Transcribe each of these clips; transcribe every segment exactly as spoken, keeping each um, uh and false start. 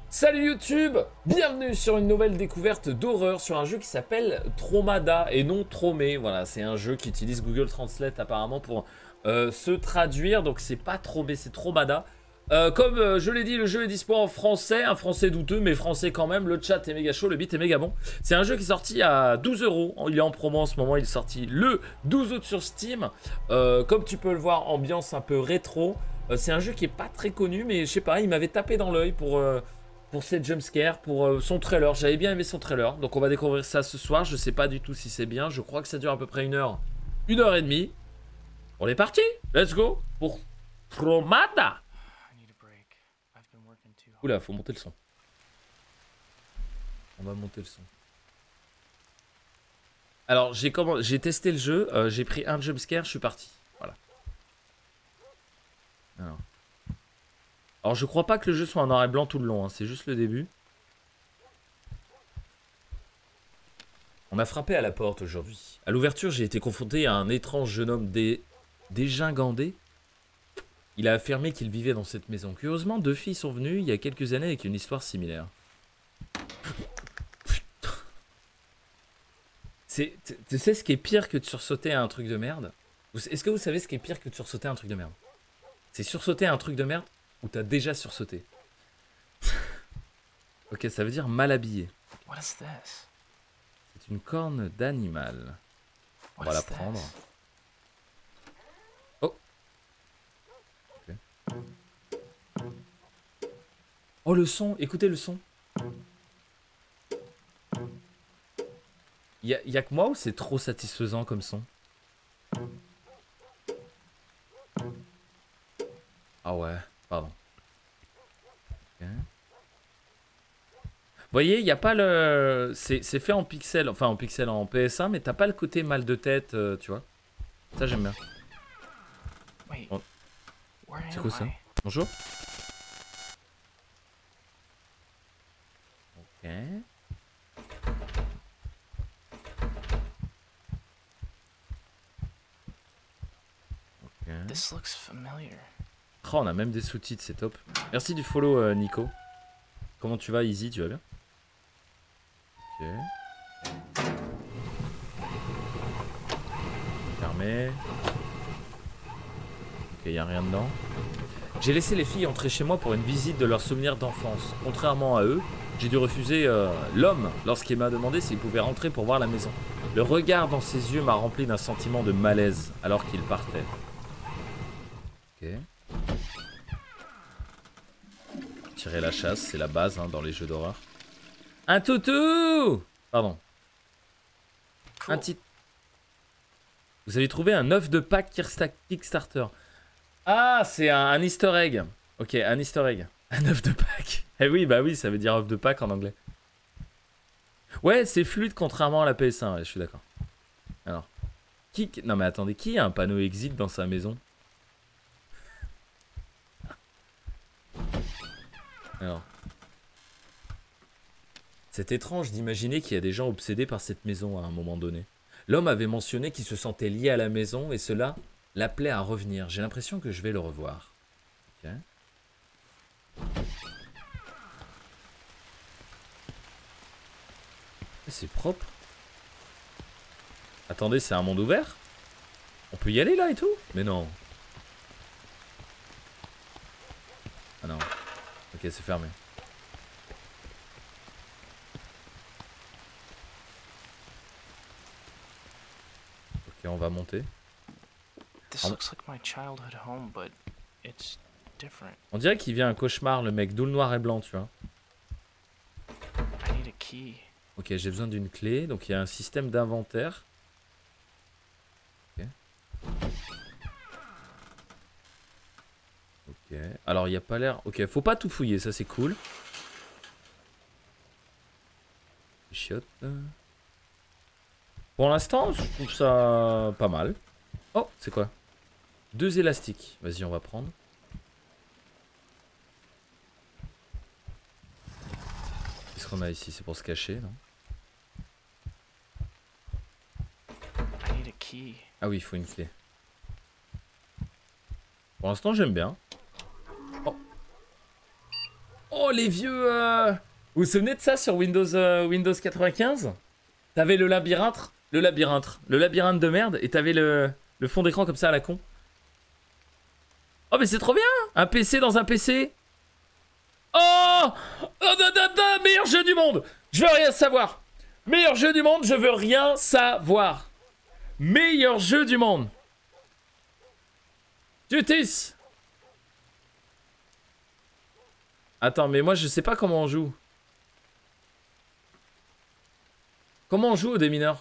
Salut YouTube, bienvenue sur une nouvelle découverte d'horreur sur un jeu qui s'appelle Tromada et non Tromé. Voilà, c'est un jeu qui utilise Google Translate apparemment pour euh, se traduire, donc c'est pas Tromé, c'est Tromada. Euh, comme euh, je l'ai dit, le jeu est dispo en français, un français douteux, mais français quand même. Le chat est méga chaud, le beat est méga bon. C'est un jeu qui est sorti à douze euros. Il est en promo en ce moment, il est sorti le douze août sur Steam. Euh, comme tu peux le voir, ambiance un peu rétro. Euh, c'est un jeu qui est pas très connu, mais je sais pas, il m'avait tapé dans l'œil pour... Euh, pour ses jumpscares, pour euh, son trailer. J'avais bien aimé son trailer, donc on va découvrir ça ce soir. Je sais pas du tout si c'est bien, je crois que ça dure à peu près une heure, une heure et demie. On est parti, let's go pour Tromada. Oula, faut monter le son. On va monter le son. Alors j'ai comment... j'ai testé le jeu, euh, j'ai pris un jumpscare, je suis parti. Voilà. Alors. Alors je crois pas que le jeu soit en noir et blanc tout le long, hein. C'est juste le début. On a frappé à la porte aujourd'hui. À l'ouverture, j'ai été confronté à un étrange jeune homme dé... dégingandé. Il a affirmé qu'il vivait dans cette maison. Curieusement, deux filles sont venues il y a quelques années avec une histoire similaire. C'est, tu sais ce qui est pire que de sursauter à un truc de merde? Est-ce que vous savez ce qui est pire que de sursauter à un truc de merde? C'est sursauter à un truc de merde où t'as déjà sursauté. Ok, ça veut dire mal habillé. C'est une corne d'animal. On va la prendre. Oh. Okay. Oh, le son, écoutez le son. Y'a y a que moi ou c'est trop satisfaisant comme son? Ah ouais, pardon. Okay. Vous voyez, il n'y a pas le... C'est fait en pixel, enfin en pixel en P S un, mais t'as pas le côté mal de tête, euh, tu vois. Ça, j'aime bien. Bon. C'est quoi ça? Bonjour. Ok. Ok. Oh, on a même des sous-titres, c'est top. Merci du follow, euh, Nico. Comment tu vas, Easy? Tu vas bien? Ok. Fermé. Ok, y a rien dedans. J'ai laissé les filles entrer chez moi pour une visite de leurs souvenirs d'enfance. Contrairement à eux, j'ai dû refuser euh, l'homme lorsqu'il m'a demandé s'il pouvait rentrer pour voir la maison. Le regard dans ses yeux m'a rempli d'un sentiment de malaise alors qu'il partait. Ok. Tirer la chasse, c'est la base hein, dans les jeux d'horreur. Un toutou! Pardon. Cool. Un petit... Vous avez trouvé un œuf de Pâques Kickstarter. Ah, c'est un, un easter egg. Ok, un easter egg. Un œuf de Pâques. Eh oui, bah oui, ça veut dire œuf de Pâques en anglais. Ouais, c'est fluide contrairement à la P S un, ouais, je suis d'accord. Alors, qui... Non mais attendez, qui a un panneau exit dans sa maison? Alors... C'est étrange d'imaginer qu'il y a des gens obsédés par cette maison à un moment donné. L'homme avait mentionné qu'il se sentait lié à la maison et cela l'appelait à revenir. J'ai l'impression que je vais le revoir. Ok. C'est propre. Attendez, c'est un monde ouvert? On peut y aller là et tout? Mais non. Ah non. Ok, c'est fermé. Ok, on va monter. On dirait qu'il vient un cauchemar, le mec, d'où le noir et blanc, tu vois. Ok, j'ai besoin d'une clé. Donc il y a un système d'inventaire. Ok. Ok. Alors il n'y a pas l'air... Ok, faut pas tout fouiller, ça c'est cool. Chiotte. Pour l'instant, je trouve ça pas mal. Oh, c'est quoi? Deux élastiques. Vas-y, on va prendre. Qu'est-ce qu'on a ici? C'est pour se cacher, non? Ah oui, il faut une clé. Pour l'instant, j'aime bien. Oh. Oh, les vieux... Euh... Vous vous souvenez de ça sur Windows, euh, Windows quatre-vingt-quinze? T'avais le labyrinthe, le labyrinthe, le labyrinthe de merde, et t'avais le, le fond d'écran comme ça à la con. Oh, mais c'est trop bien! Un P C dans un P C. Oh, oh da, da, da, meilleur jeu du monde. Je veux rien savoir. Meilleur jeu du monde, je veux rien savoir. Meilleur jeu du monde. Tutis. Attends, mais moi je sais pas comment on joue. Comment on joue au démineur?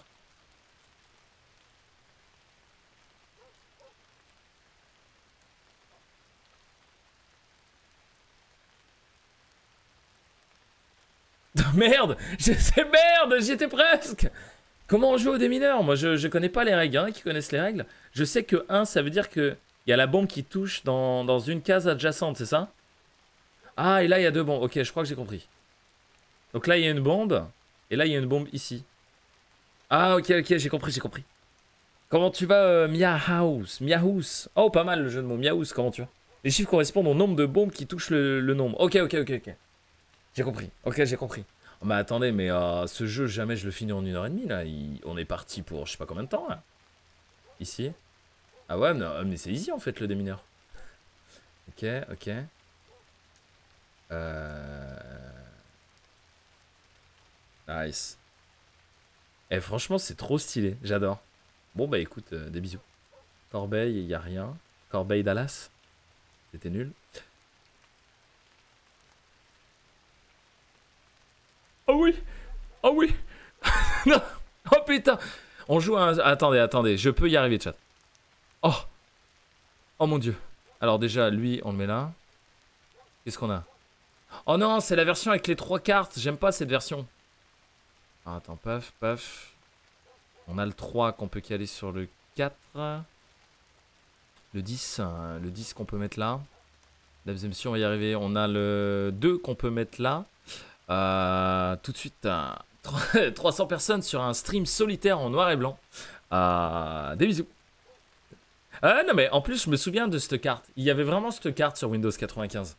Merde, je sais, merde, j'y étais presque. Comment on joue au démineur? Moi, je, je connais pas les règles, hein, qui connaissent les règles. Je sais que un, ça veut dire que il y a la bombe qui touche dans, dans une case adjacente, c'est ça? Ah, et là, il y a deux bombes. Ok, je crois que j'ai compris. Donc là, il y a une bombe, et là, il y a une bombe ici. Ah, ok, ok, j'ai compris, j'ai compris. Comment tu vas, euh, Mia House? Mia House. Oh, pas mal le jeu de mots. Mia House, comment tu vas? Les chiffres correspondent au nombre de bombes qui touchent le, le nombre. Ok, ok, ok, ok. J'ai compris. Ok, j'ai compris. Oh, mais attendez, mais euh, ce jeu, jamais je le finis en une heure et demie, là. Il... On est parti pour je sais pas combien de temps, là. Ici. Ah ouais, mais, mais c'est easy, en fait, le démineur. Ok, ok. Euh... Nice. Eh, franchement, c'est trop stylé. J'adore. Bon, bah écoute, euh, des bisous. Corbeil, il n'y a rien. Corbeil Dallas. C'était nul. Oh oui. Oh oui. Non. Oh putain. On joue à un... Attendez, attendez. Je peux y arriver, chat. Oh. Oh mon dieu. Alors déjà, lui, on le met là. Qu'est-ce qu'on a? Oh non, c'est la version avec les trois cartes. J'aime pas cette version. Ah, attends, paf, paf. On a le trois qu'on peut caler sur le quatre. Le dix. Hein, le dix qu'on peut mettre là. La deuxième si on va y arriver. On a le deux qu'on peut mettre là. Euh, tout de suite, euh, trois cents personnes sur un stream solitaire en noir et blanc. Euh, des bisous. Euh, non mais en plus je me souviens de cette carte. Il y avait vraiment cette carte sur Windows quatre-vingt-quinze.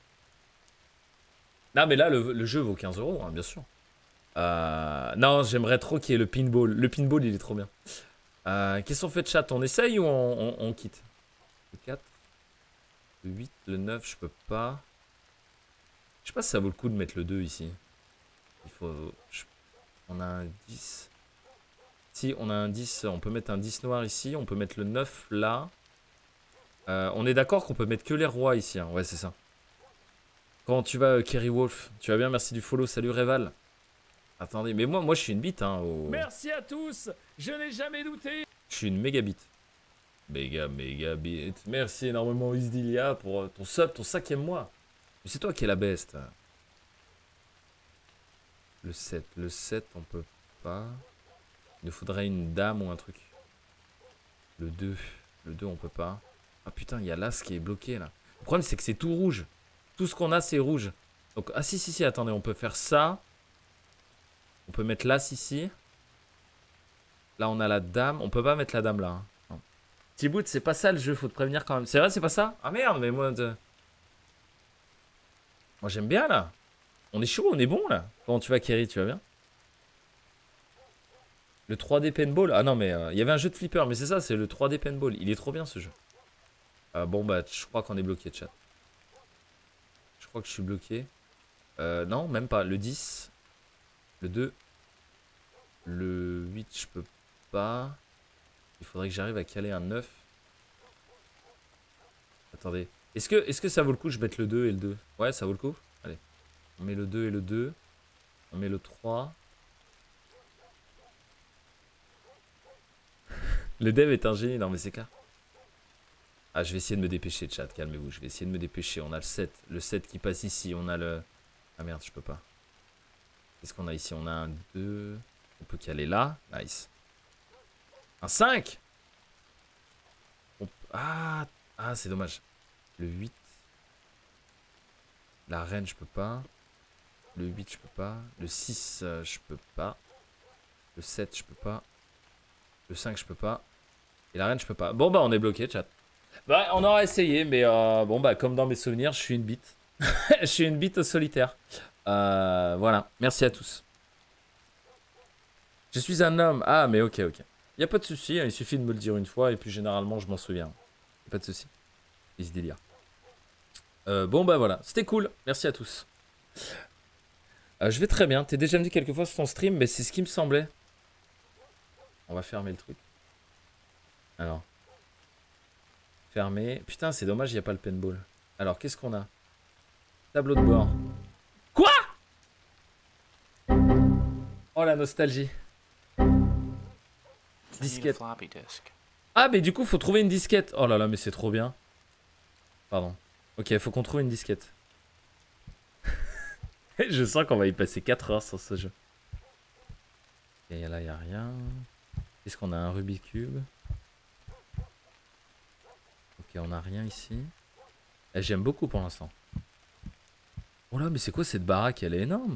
Non mais là le, le jeu vaut quinze euros, hein, bien sûr. Euh, non, j'aimerais trop qu'il y ait le pinball. Le pinball il est trop bien. Euh, Qu'est-ce qu'on fait de chat? On essaye ou on, on, on quitte? Le quatre, le huit, le neuf, je peux pas. Je sais pas si ça vaut le coup de mettre le deux ici. Il faut... Je... On a un dix. Si, on a un dix. On peut mettre un dix noir ici. On peut mettre le neuf là. Euh, on est d'accord qu'on peut mettre que les rois ici. Hein. Ouais, c'est ça. Comment tu vas, Kerry Wolf? Tu vas bien? Merci du follow. Salut, Réval. Attendez, mais moi, moi je suis une bite. Hein, au... Merci à tous. Je n'ai jamais douté. Je suis une méga bite. Méga, méga bite. Merci énormément, Isdilia, pour ton sub, ton cinquième mois. Mais c'est toi qui es la best. Le sept. Le sept, on peut pas. Il nous faudrait une dame ou un truc. Le deux. Le deux, on peut pas. Ah putain, il y a l'as qui est bloqué là. Le problème, c'est que c'est tout rouge. Tout ce qu'on a, c'est rouge. Donc, ah si, si, si, attendez, on peut faire ça. On peut mettre l'as ici. Là, on a la dame. On peut pas mettre la dame là. Hein. Thibaut, c'est pas ça le jeu, faut te prévenir quand même. C'est vrai, c'est pas ça? Ah merde, mais moi... De... Moi j'aime bien là. On est chaud, on est bon là. Comment tu vas, Kerry? Tu vas bien? Le trois D Paintball. Ah non, mais il euh, y avait un jeu de flipper, mais c'est ça, c'est le trois D Paintball. Il est trop bien ce jeu. Euh, bon bah, je crois qu'on est bloqué, chat. Je crois que je suis bloqué. Euh, non, même pas. Le dix. Le deux. Le huit, je peux pas. Il faudrait que j'arrive à caler un neuf. Attendez. Est-ce que, est-ce que ça vaut le coup que je mette le deux et le deux? Ouais, ça vaut le coup. Allez. On met le deux et le deux. On met le trois. Le dev est un génie. Non, mais c'est clair. Ah, je vais essayer de me dépêcher, chat. Calmez-vous. Je vais essayer de me dépêcher. On a le sept. Le sept qui passe ici. On a le... Ah merde, je peux pas. Qu'est-ce qu'on a ici? On a un deux. On peut caler là. Nice. Un cinq. On... Ah, ah c'est dommage. Le huit. La reine, je peux pas. Le huit, je peux pas. Le six, euh, je peux pas. Le sept, je peux pas. Le cinq, je peux pas. Et la reine, je peux pas. Bon, bah, on est bloqué, chat. Bah, on aura essayé, mais euh, bon, bah, comme dans mes souvenirs, je suis une bite. Je suis une bite au solitaire. Euh, voilà, merci à tous. Je suis un homme. Ah, mais ok, ok. Y a pas de souci, il suffit de me le dire une fois et puis généralement je m'en souviens. Y a pas de souci. Il se délire. Euh, bon bah voilà, c'était cool. Merci à tous. Euh, je vais très bien. T'es déjà venu quelques fois sur ton stream, mais c'est ce qui me semblait. On va fermer le truc. Alors. Fermer. Putain, c'est dommage, il n'y a pas le paintball. Alors, qu'est-ce qu'on a? Tableau de bord. Quoi? Oh, la nostalgie. Disquette. Ah, mais du coup, faut trouver une disquette. Oh là là, mais c'est trop bien. Pardon. Ok, faut qu'on trouve une disquette. Je sens qu'on va y passer quatre heures sur ce jeu. Et là, il n'y a rien. Est-ce qu'on a un Rubik's Cube? Ok, on n'a rien ici. Eh, j'aime beaucoup pour l'instant. Oh là, mais c'est quoi cette baraque? Elle est énorme.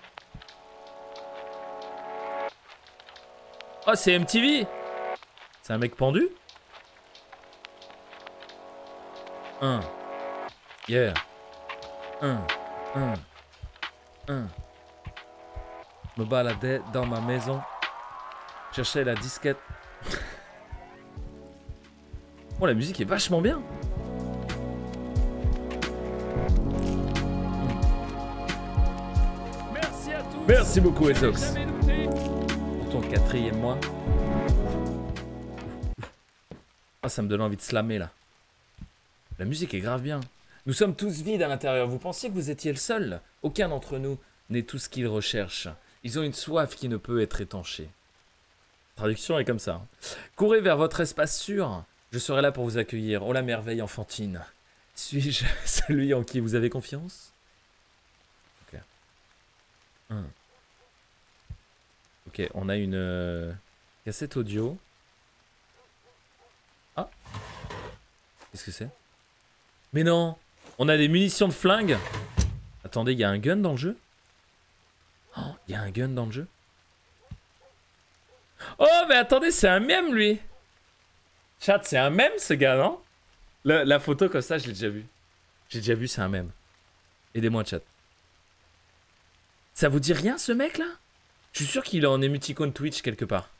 Oh, c'est M T V. C'est un mec pendu? Un. Yeah. Un. Un. Un. Me baladais dans ma maison. Cherchais la disquette. Oh, la musique est vachement bien. Merci à tous. Merci beaucoup, Ezox. Pour ton quatrième mois. Ah, ça me donne envie de slammer là. La musique est grave bien. Nous sommes tous vides à l'intérieur. Vous pensiez que vous étiez le seul? Aucun d'entre nous n'est tout ce qu'ils recherchent. Ils ont une soif qui ne peut être étanchée. La traduction est comme ça. Courez vers votre espace sûr. Je serai là pour vous accueillir. Oh la merveille enfantine. Suis-je celui en qui vous avez confiance? Ok. Hum. Ok, on a une euh, cassette audio. Ah. Qu'est-ce que c'est? Mais non. On a des munitions de flingue. Attendez, il y a un gun dans le jeu? Oh, il y a un gun dans le jeu? Oh, mais attendez, c'est un mème, lui. Chat, c'est un mème, ce gars, non? la, la photo comme ça, je l'ai déjà vu. J'ai déjà vu, c'est un mème. Aidez-moi, chat. Ça vous dit rien, ce mec-là? Je suis sûr qu'il est en émoticône Twitch quelque part.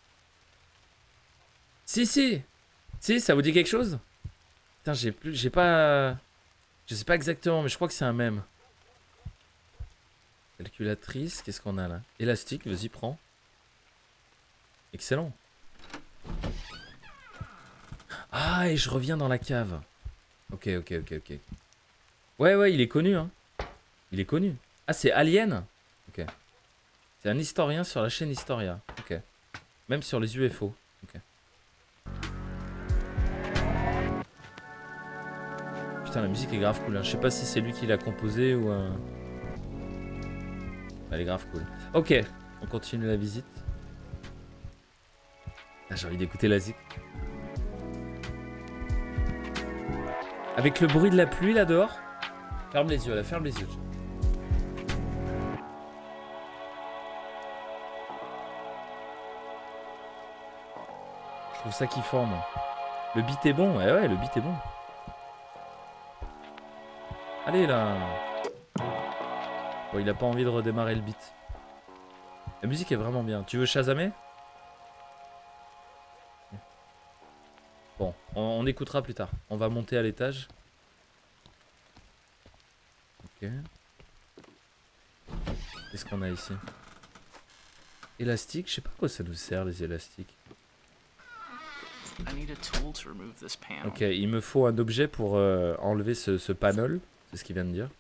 Si, si. Si, ça vous dit quelque chose? Putain, j'ai plus... J'ai pas... Je sais pas exactement, mais je crois que c'est un mème. Calculatrice, qu'est-ce qu'on a là? Élastique, vas-y, prends. Excellent. Ah, et je reviens dans la cave. Ok, ok, ok, ok. Ouais, ouais, il est connu, hein. Il est connu. Ah, c'est Alien? Ok. C'est un historien sur la chaîne Historia. Ok. Même sur les U F O. Ok. Putain, la musique est grave cool, hein. Je sais pas si c'est lui qui l'a composé ou... Euh... Elle est grave cool. Ok, on continue la visite. Ah, j'ai envie d'écouter la zik. Avec le bruit de la pluie là dehors. Ferme les yeux là, ferme les yeux. Je trouve ça kiffant, moi. Le beat est bon, ouais, ouais, le beat est bon. Allez là. Bon, il a pas envie de redémarrer le beat. La musique est vraiment bien. Tu veux chasamer? Bon, on, on écoutera plus tard. On va monter à l'étage. Ok. Qu'est-ce qu'on a ici? Élastique, je sais pas à quoi ça nous sert les élastiques. Ok, il me faut un objet pour euh, enlever ce, ce panel. C'est ce qu'il vient de dire.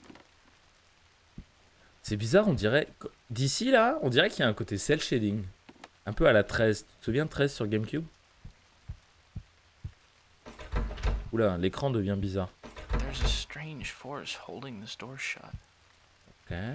C'est bizarre, on dirait... D'ici là, on dirait qu'il y a un côté cel shading. Un peu à la treize. Tu te souviens de treize sur GameCube? Oula, l'écran devient bizarre. Ok.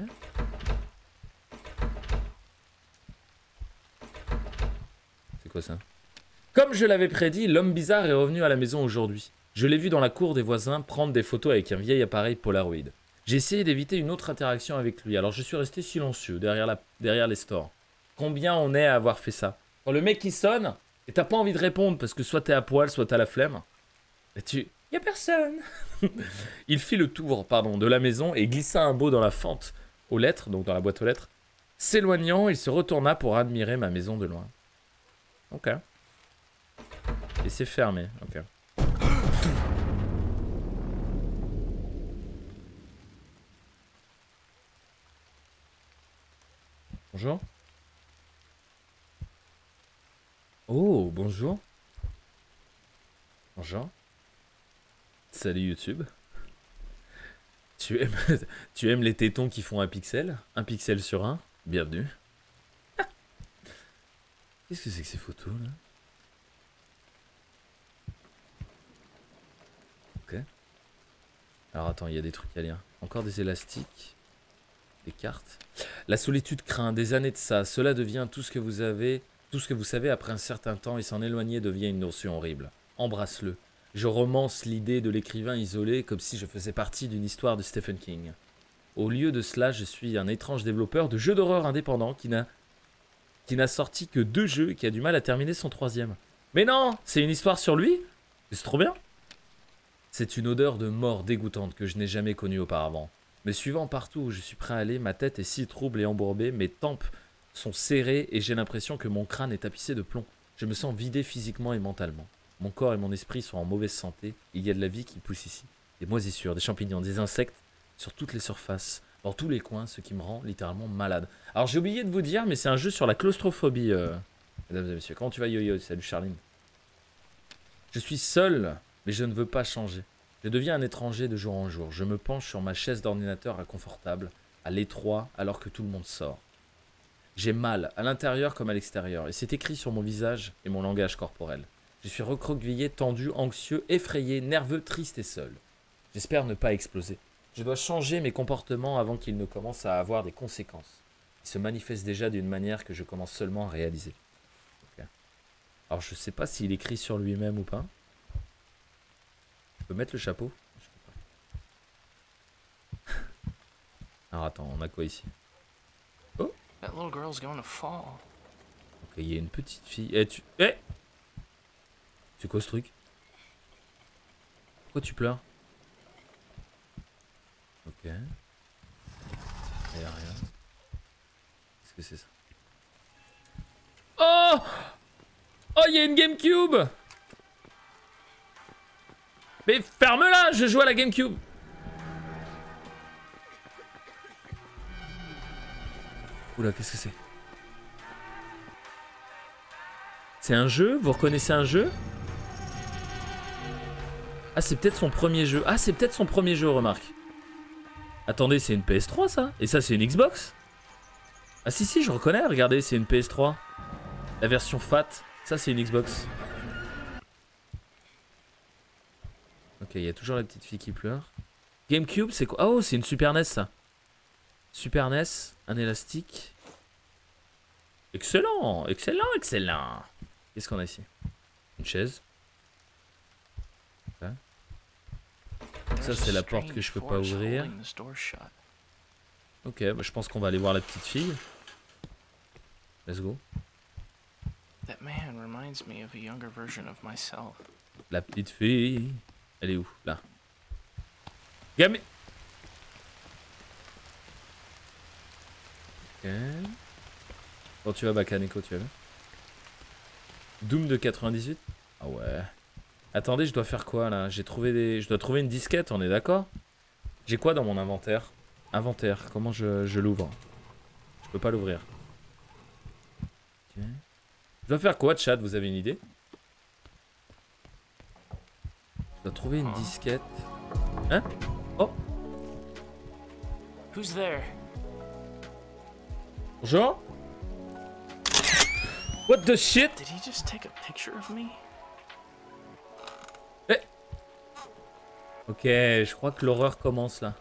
C'est quoi ça? Comme je l'avais prédit, l'homme bizarre est revenu à la maison aujourd'hui. Je l'ai vu dans la cour des voisins prendre des photos avec un vieil appareil Polaroid. J'ai essayé d'éviter une autre interaction avec lui, alors je suis resté silencieux derrière, la, derrière les stores. Combien on est à avoir fait ça? Quand le mec qui sonne, et t'as pas envie de répondre parce que soit t'es à poil, soit t'as la flemme, et tu, Y a personne. Il fit le tour, pardon, de la maison et glissa un mot dans la fente aux lettres, donc dans la boîte aux lettres. S'éloignant, il se retourna pour admirer ma maison de loin. Ok. Et c'est fermé, ok. Bonjour. Oh, bonjour. Bonjour. Salut YouTube. Tu aimes, tu aimes les tétons qui font un pixel? Un pixel sur un? Bienvenue. Qu'est-ce que c'est que ces photos là? Ok. Alors attends, il y a des trucs à lire. Encore des élastiques. Des cartes. La solitude craint, des années de ça. Cela devient tout ce que vous avez, tout ce que vous savez après un certain temps et s'en éloigner devient une notion horrible. Embrasse-le. Je romance l'idée de l'écrivain isolé comme si je faisais partie d'une histoire de Stephen King. Au lieu de cela, je suis un étrange développeur de jeux d'horreur indépendant qui n'a qui n'a sorti que deux jeux et qui a du mal à terminer son troisième. Mais non, c'est une histoire sur lui? C'est trop bien. C'est une odeur de mort dégoûtante que je n'ai jamais connue auparavant. Me suivant partout où je suis prêt à aller, ma tête est si trouble et embourbée, mes tempes sont serrées et j'ai l'impression que mon crâne est tapissé de plomb. Je me sens vidé physiquement et mentalement. Mon corps et mon esprit sont en mauvaise santé. Il y a de la vie qui pousse ici. Des moisissures, des champignons, des insectes sur toutes les surfaces, dans tous les coins, ce qui me rend littéralement malade. Alors j'ai oublié de vous dire, mais c'est un jeu sur la claustrophobie, euh, mesdames et messieurs. Comment tu vas, Yo-Yo? Salut Charline. Je suis seul, mais je ne veux pas changer. Je deviens un étranger de jour en jour. Je me penche sur ma chaise d'ordinateur inconfortable, à l'étroit, alors que tout le monde sort. J'ai mal, à l'intérieur comme à l'extérieur, et c'est écrit sur mon visage et mon langage corporel. Je suis recroquevillé, tendu, anxieux, effrayé, nerveux, triste et seul. J'espère ne pas exploser. Je dois changer mes comportements avant qu'ils ne commencent à avoir des conséquences. Ils se manifestent déjà d'une manière que je commence seulement à réaliser. Okay. Alors je sais pas s'il écrit sur lui-même ou pas. Je peux mettre le chapeau? Je peux pas. Alors attends, on a quoi ici? Oh! That little girl's going to fall. Ok, il y a une petite fille. Eh, tu... Eh! C'est quoi ce truc? Pourquoi tu pleures? Ok. Il y a rien. Qu'est-ce que c'est ça? Oh! Oh, il y a une GameCube! Mais ferme-la! Je joue à la GameCube! Oula, qu'est-ce que c'est? C'est un jeu? Vous reconnaissez un jeu? Ah, c'est peut-être son premier jeu. Ah, c'est peut-être son premier jeu, remarque. Attendez, c'est une P S trois, ça? Et ça, c'est une Xbox? Ah si, si, je reconnais, regardez, c'est une P S trois. La version Fat, ça, c'est une Xbox. Ok, il y a toujours la petite fille qui pleure. GameCube, c'est quoi? Oh, c'est une Super N E S, ça. Super N E S, un élastique. Excellent, excellent, excellent. Qu'est-ce qu'on a ici? Une chaise. Okay. Ça, c'est la porte que je peux pas ouvrir. Ok, bah, je pense qu'on va aller voir la petite fille. Let's go. La petite fille. Elle est où? Là. Gamin. Ok. Quand tu vas, Bakaneko, tu vas bien? Doom de quatre-vingt-dix-huit? Ah ouais. Attendez, je dois faire quoi là? J'ai trouvé des... Je dois trouver une disquette, on est d'accord? J'ai quoi dans mon inventaire? Inventaire, comment je, je l'ouvre? Je peux pas l'ouvrir. Ok. Je dois faire quoi, chat? Vous avez une idée? Je dois trouver une disquette. Hein? Oh! Who's there? Bonjour? What the shit? Did he just take a picture of me? Eh! Ok, je crois que l'horreur commence là.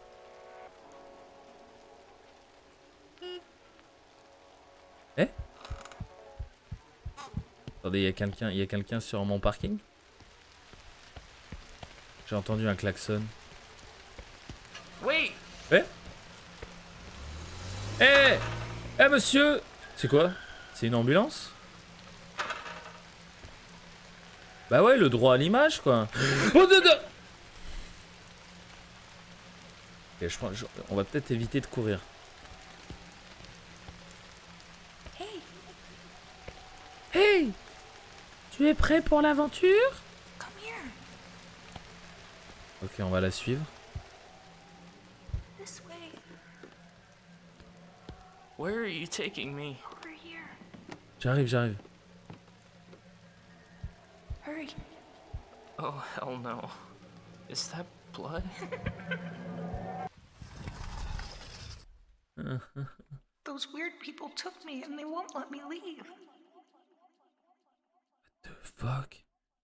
Eh? Attendez, il y a quelqu'un, il y a quelqu'un sur mon parking? J'ai entendu un klaxon. Wait! Eh? Eh! Eh monsieur! C'est quoi? C'est une ambulance? Bah ouais, le droit à l'image quoi. Oh, de, de... Et je pense, je- on va peut-être éviter de courir. Hey, Hey! Tu es prêt pour l'aventure? come here. Ok, on va la suivre. This way. Where are you taking me? Over here. J'arrive, j'arrive. Hurry. Oh, hell no. Is that blood? Those weird people took me and they won't let me leave. The fuck?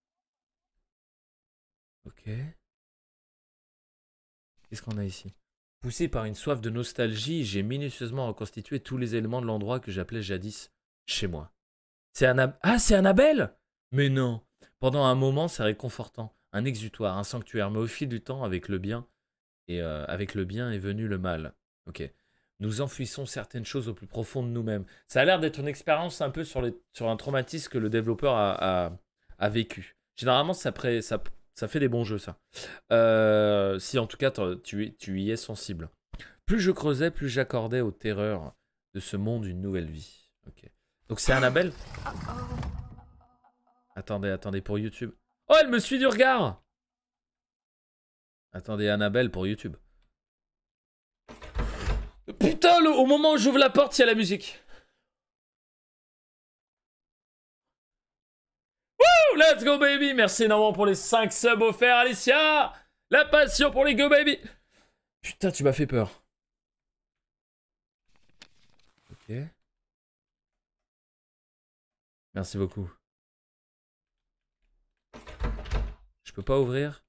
Ok. Qu'est-ce qu'on a ici? Poussé par une soif de nostalgie, j'ai minutieusement reconstitué tous les éléments de l'endroit que j'appelais jadis chez moi. C'est Annabelle. Ah, c'est Annabelle! Mais non! Pendant un moment, c'est réconfortant. Un exutoire, un sanctuaire. Mais au fil du temps, avec le bien, et euh, avec le bien est venu le mal. Ok. Nous enfouissons certaines choses au plus profond de nous-mêmes. Ça a l'air d'être une expérience un peu sur, les, sur un traumatisme que le développeur a, a, a vécu. Généralement, ça, pré, ça, ça fait des bons jeux, ça. Euh, si en tout cas, tu, tu y es sensible. Plus je creusais, plus j'accordais aux terreurs de ce monde une nouvelle vie. Ok. Donc c'est Annabelle. Attendez, attendez, pour YouTube. Oh, elle me suit du regard. Attendez, Annabelle pour YouTube. Putain, le, au moment où j'ouvre la porte, il y a la musique. Woo, let's go baby. Merci énormément pour les cinq subs offerts, Alicia. La passion pour les go baby. Putain, tu m'as fait peur. Ok. Merci beaucoup. Je peux pas ouvrir.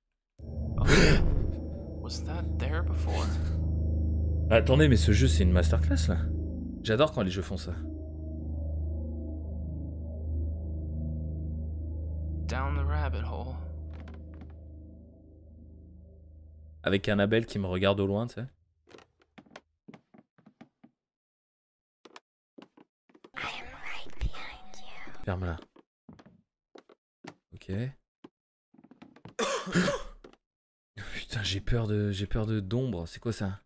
Was that there before? Attendez, mais ce jeu, c'est une masterclass, là. J'adore quand les jeux font ça. Down the rabbit hole. Avec Annabelle qui me regarde au loin, tu sais. Ferme-la. Ok. Putain, j'ai peur de, j'ai peur de d'ombre. C'est quoi ça?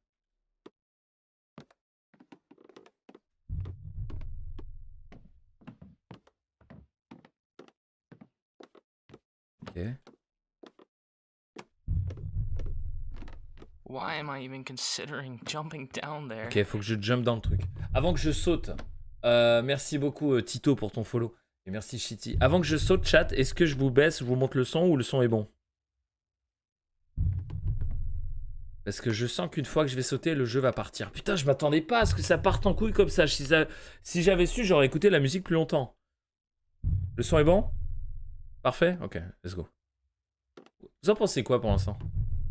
Ok. Why am I even considering jumping down there? Ok, faut que je jump dans le truc. Avant que je saute, euh, merci beaucoup euh, Tito pour ton follow. Et merci Shitty. Avant que je saute, chat, est-ce que je vous baisse, je vous montre le son ou le son est bon? Parce que je sens qu'une fois que je vais sauter, le jeu va partir. Putain, je m'attendais pas à ce que ça parte en couille comme ça. Si, ça... si j'avais su, j'aurais écouté la musique plus longtemps. Le son est bon? Parfait? Ok, let's go. Vous en pensez quoi pour l'instant?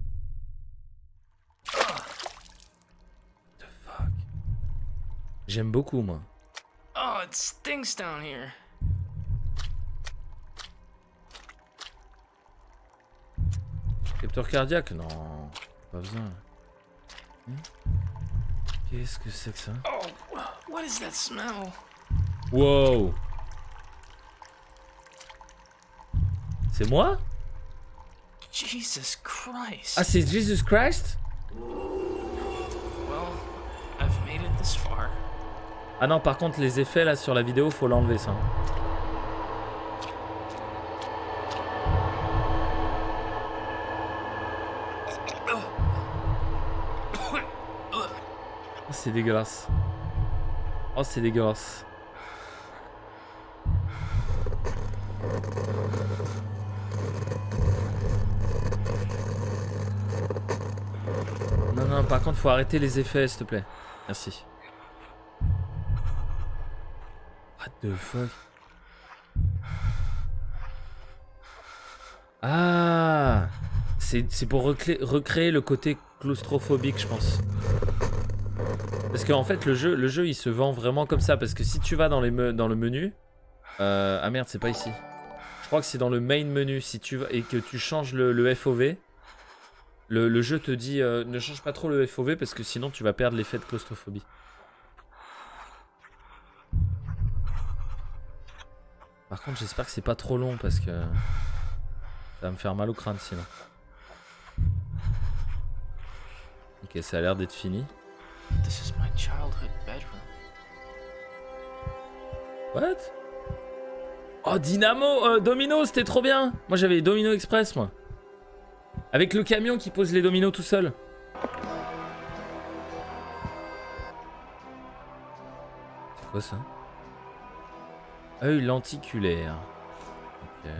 The fuck? J'aime beaucoup, moi. Oh, it stinks down here. Capteur cardiaque? Non, pas besoin. Hmm? Qu'est-ce que c'est que ça? Oh, what is that smell? Wow! C'est moi? Jesus Christ. Ah, c'est Jesus Christ? Well, I've made it this far. Ah non, par contre, les effets là sur la vidéo, faut l'enlever ça. Oh, c'est dégueulasse. Oh, c'est dégueulasse. Non, non, par contre, faut arrêter les effets, s'il te plaît. Merci. What the fuck? Ah! C'est pour recréer, recréer le côté claustrophobique, je pense. Parce qu'en fait, le jeu, le jeu, il se vend vraiment comme ça. Parce que si tu vas dans, les me, dans le menu... Euh, ah merde, c'est pas ici. Je crois que c'est dans le main menu. Si tu vas, et que tu changes le, le F O V, le, le jeu te dit euh, ne change pas trop le F O V parce que sinon tu vas perdre l'effet de claustrophobie. Par contre, j'espère que c'est pas trop long parce que ça va me faire mal au crâne sinon. Ok, ça a l'air d'être fini. This is my childhood bedroom. What? Oh, Dynamo, euh, Domino, c'était trop bien. Moi, j'avais les Domino Express, moi. Avec le camion qui pose les dominos tout seul. C'est quoi ça? Œil lenticulaire. Ok.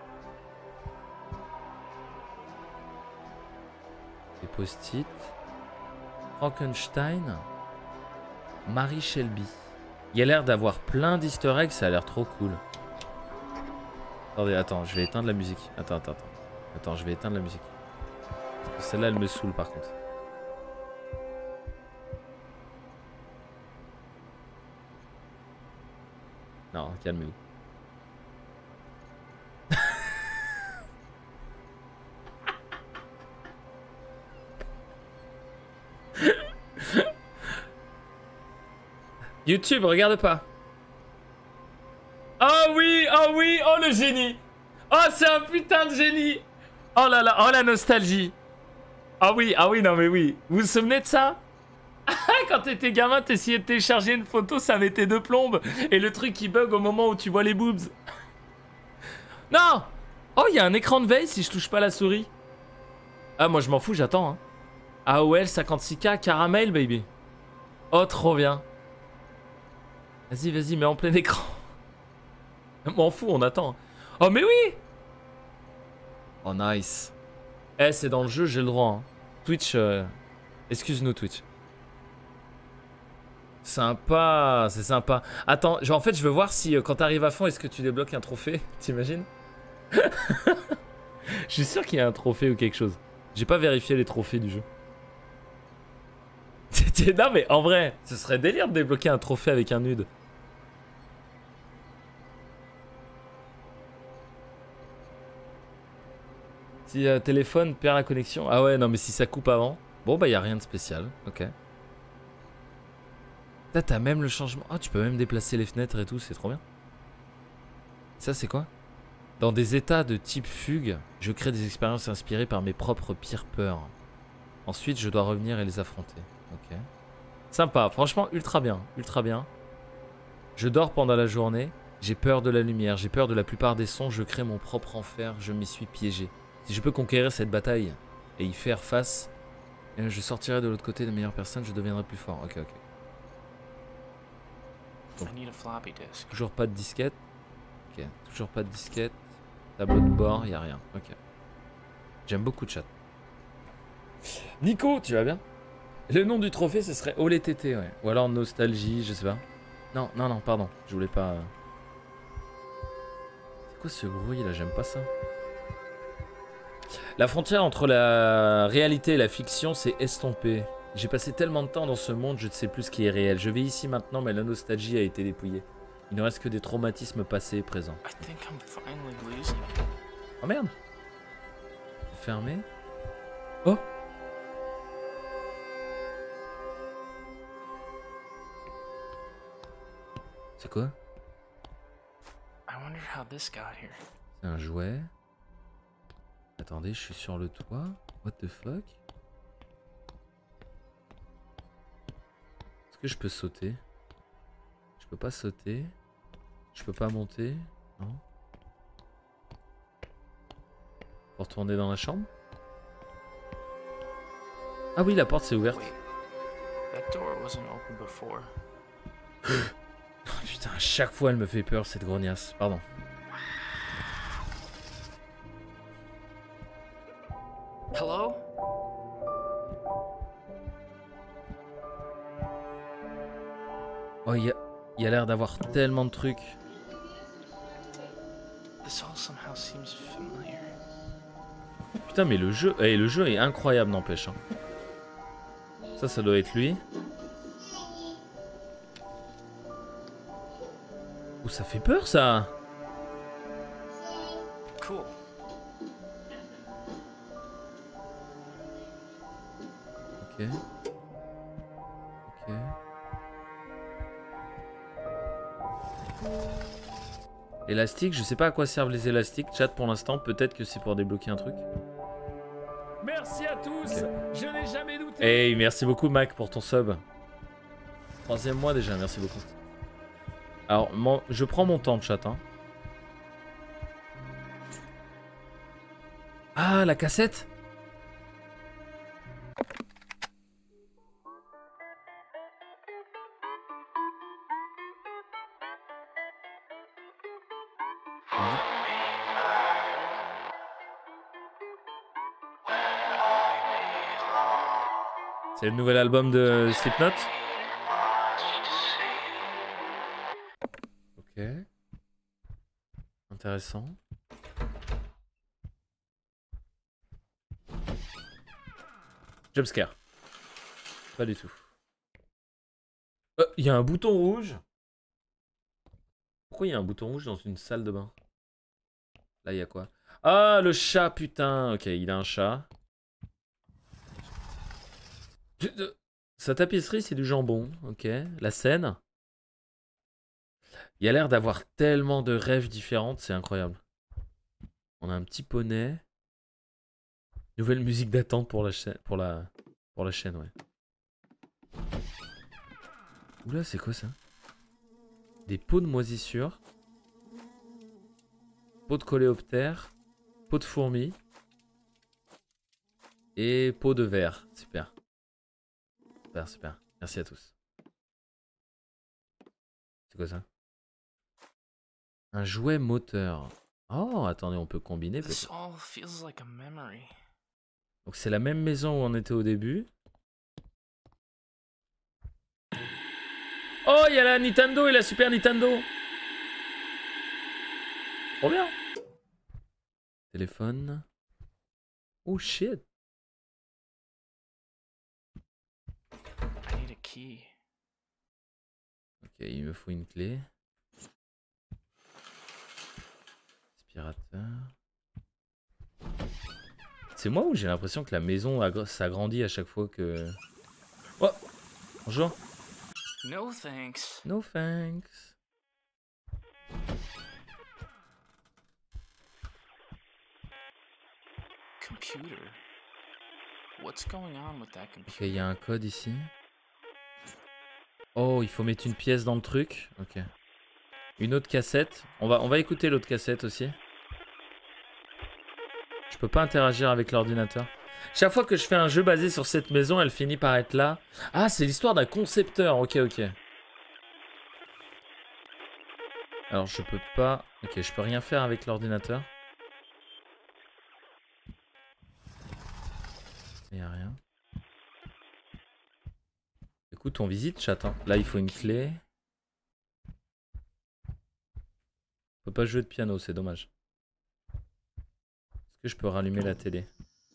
Des post-it. Frankenstein. Mary Shelby. Il y a l'air d'avoir plein d'easter eggs, ça a l'air trop cool. Attendez, attends, je vais éteindre la musique. Attends, attends, attends. Attends, je vais éteindre la musique. Parce que celle-là, elle me saoule par contre. Non, calmez-vous. YouTube, regarde pas. Oh oui, oh oui, oh le génie. Oh, c'est un putain de génie. Oh là là, oh la nostalgie. Ah oui, ah oui, non mais oui. Vous vous souvenez de ça? Quand t'étais gamin, t'essayais de télécharger une photo, ça mettait deux plombes. Et le truc qui bug au moment où tu vois les boobs. Non. Oh, il y a un écran de veille si je touche pas la souris. Ah, moi je m'en fous, j'attends. Hein. A O L cinquante-six K, caramel, baby. Oh, trop bien. Vas-y, vas-y, mets en plein écran. M'en fous, on attend. Oh, mais oui. Oh, nice. Eh, c'est dans le jeu, j'ai le droit. Hein. Twitch, euh... excuse-nous, Twitch. Sympa, c'est sympa. Attends, genre, en fait, je veux voir si euh, quand t'arrives à fond, est-ce que tu débloques un trophée? T'imagines? Je suis sûr qu'il y a un trophée ou quelque chose. J'ai pas vérifié les trophées du jeu. C'était... Non, mais en vrai, ce serait délire de débloquer un trophée avec un nude. Si euh, téléphone perd la connexion. Ah ouais, non, mais si ça coupe avant. Bon, bah, y a rien de spécial. Ok. Là, t'as même le changement. Ah, tu peux même déplacer les fenêtres et tout, c'est trop bien. Ça, c'est quoi? Dans des états de type fugue, je crée des expériences inspirées par mes propres pires peurs. Ensuite, je dois revenir et les affronter. Ok. Sympa, franchement, ultra bien. Ultra bien. Je dors pendant la journée. J'ai peur de la lumière. J'ai peur de la plupart des sons. Je crée mon propre enfer. Je m'y suis piégé. Si je peux conquérir cette bataille et y faire face, je sortirai de l'autre côté de meilleure personne. Je deviendrai plus fort. Ok, ok. Donc, toujours pas de disquette. Ok, toujours pas de disquette. Tableau de bord, y a rien. Ok. J'aime beaucoup le chat. Nico, tu vas bien? Le nom du trophée, ce serait Olé Tété, ouais. Ou alors Nostalgie, je sais pas. Non, non, non, pardon. Je voulais pas... C'est quoi ce bruit là? J'aime pas ça. La frontière entre la réalité et la fiction s'est estompée. J'ai passé tellement de temps dans ce monde, je ne sais plus ce qui est réel. Je vis ici maintenant, mais la nostalgie a été dépouillée. Il ne reste que des traumatismes passés et présents. Oh merde! Fermé. Oh! C'est quoi? C'est un jouet. Attendez, je suis sur le toit. What the fuck? Est-ce que je peux sauter? Je peux pas sauter. Je peux pas monter. Non. Pour retourner dans la chambre? Ah oui, la porte s'est ouverte. Oh, putain, à chaque fois elle me fait peur cette grognasse. Pardon. Hello? Oh, il y a, y a l'air d'avoir tellement de trucs. Putain, mais le jeu, eh, le jeu est incroyable, n'empêche. Hein. Ça, ça doit être lui. Oh, ça fait peur, ça. Cool. Ok. Ok. Élastique, je sais pas à quoi servent les élastiques, chat pour l'instant, peut-être que c'est pour débloquer un truc. Merci Merci à tous. Okay. Je n'ai jamais douté. Hey, merci beaucoup Mac pour ton sub. Troisième mois déjà, merci beaucoup. Alors, mon, je prends mon temps de chat. Hein. Ah, la cassette. C'est le nouvel album de Slipknot. Ok. Intéressant. Jumpscare. Pas du tout. Il euh, y a un bouton rouge. Pourquoi il y a un bouton rouge dans une salle de bain? Là, il y a quoi? Ah, le chat, putain. Ok, il a un chat. Sa tapisserie, c'est du jambon. Ok. La scène. Il y a l'air d'avoir tellement de rêves différentes. C'est incroyable. On a un petit poney. Nouvelle musique d'attente pour la chaîne. Pour la, pour la chaîne, ouais. Oula, c'est quoi ça? Des pots de moisissure. Pots de coléoptère. Pots de fourmis. Et pots de verre. Super. Super, super. Merci à tous. C'est quoi ça? Un jouet moteur. Oh, attendez, on peut combiner peut-être. Donc c'est la même maison où on était au début. Oh, il y a la Nintendo et la Super Nintendo. Trop bien. Téléphone. Oh shit. Ok, il me faut une clé. Aspirateur. C'est moi ou j'ai l'impression que la maison s'agrandit à chaque fois que... Oh, bonjour. No thanks. No thanks. Computer. What's going on with that computer? Ok, il y a un code ici. Oh, il faut mettre une pièce dans le truc. Ok. Une autre cassette. On va, on va écouter l'autre cassette aussi. Je peux pas interagir avec l'ordinateur. Chaque fois que je fais un jeu basé sur cette maison, elle finit par être là. Ah, c'est l'histoire d'un concepteur. Ok, ok. Alors, je peux pas... Ok, je peux rien faire avec l'ordinateur. Il n'y a rien. Écoute, on visite, chat. Hein. Là, il faut une clé. On peut pas jouer de piano, c'est dommage. Est-ce que je peux rallumer la télé?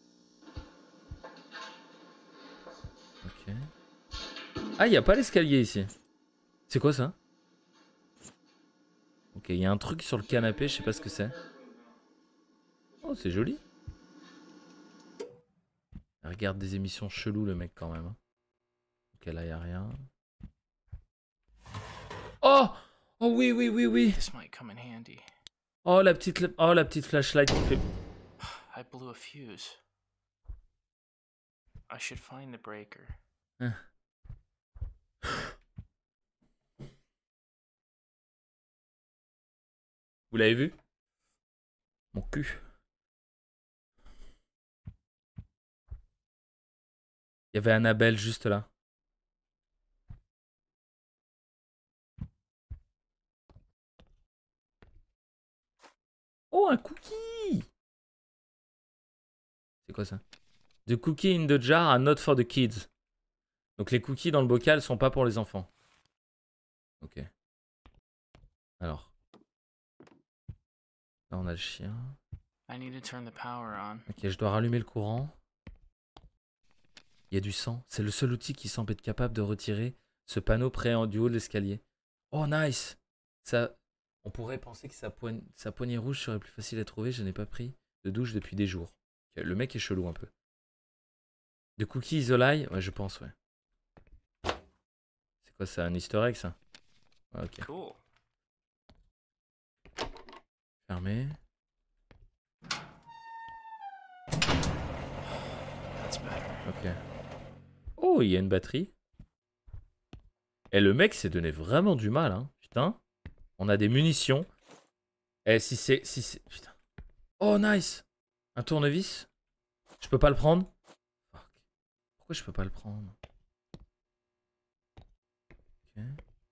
Ok. Ah, il n'y a pas l'escalier ici. C'est quoi ça? Ok, il y a un truc sur le canapé, je sais pas ce que c'est. Oh, c'est joli. Il regarde des émissions cheloues, le mec, quand même. Hein. Ok, là, il n'y a rien. Oh! Oh oui, oui, oui, oui. Oh, la petite, oh, la petite flashlight qui fait... I blew a fuse. I should find the breaker. Hein. Vous l'avez vu? Mon cul. Il y avait Annabelle juste là. Oh, un cookie! C'est quoi ça? The cookie in the jar are not for the kids. Donc les cookies dans le bocal sont pas pour les enfants. Ok. Alors. Là on a le chien. I need to turn the power on. Ok, je dois rallumer le courant. Il y a du sang. C'est le seul outil qui semble être capable de retirer ce panneau près en du haut de l'escalier. Oh nice! Ça... On pourrait penser que sa, poigne... sa poignée rouge serait plus facile à trouver. Je n'ai pas pris de douche depuis des jours. Okay, le mec est chelou un peu. De cookies isolai? Ouais, je pense, ouais. C'est quoi ça? Un easter egg, ça? Ouais, ok. Cool. Fermé. That's better. Ok. Oh, il y a une batterie. Et le mec s'est donné vraiment du mal, hein. Putain. On a des munitions. Eh, si c'est... Si c'est... Putain. Oh, nice. Un tournevis. Je peux pas le prendre. Fuck. Pourquoi je peux pas le prendre? Ok.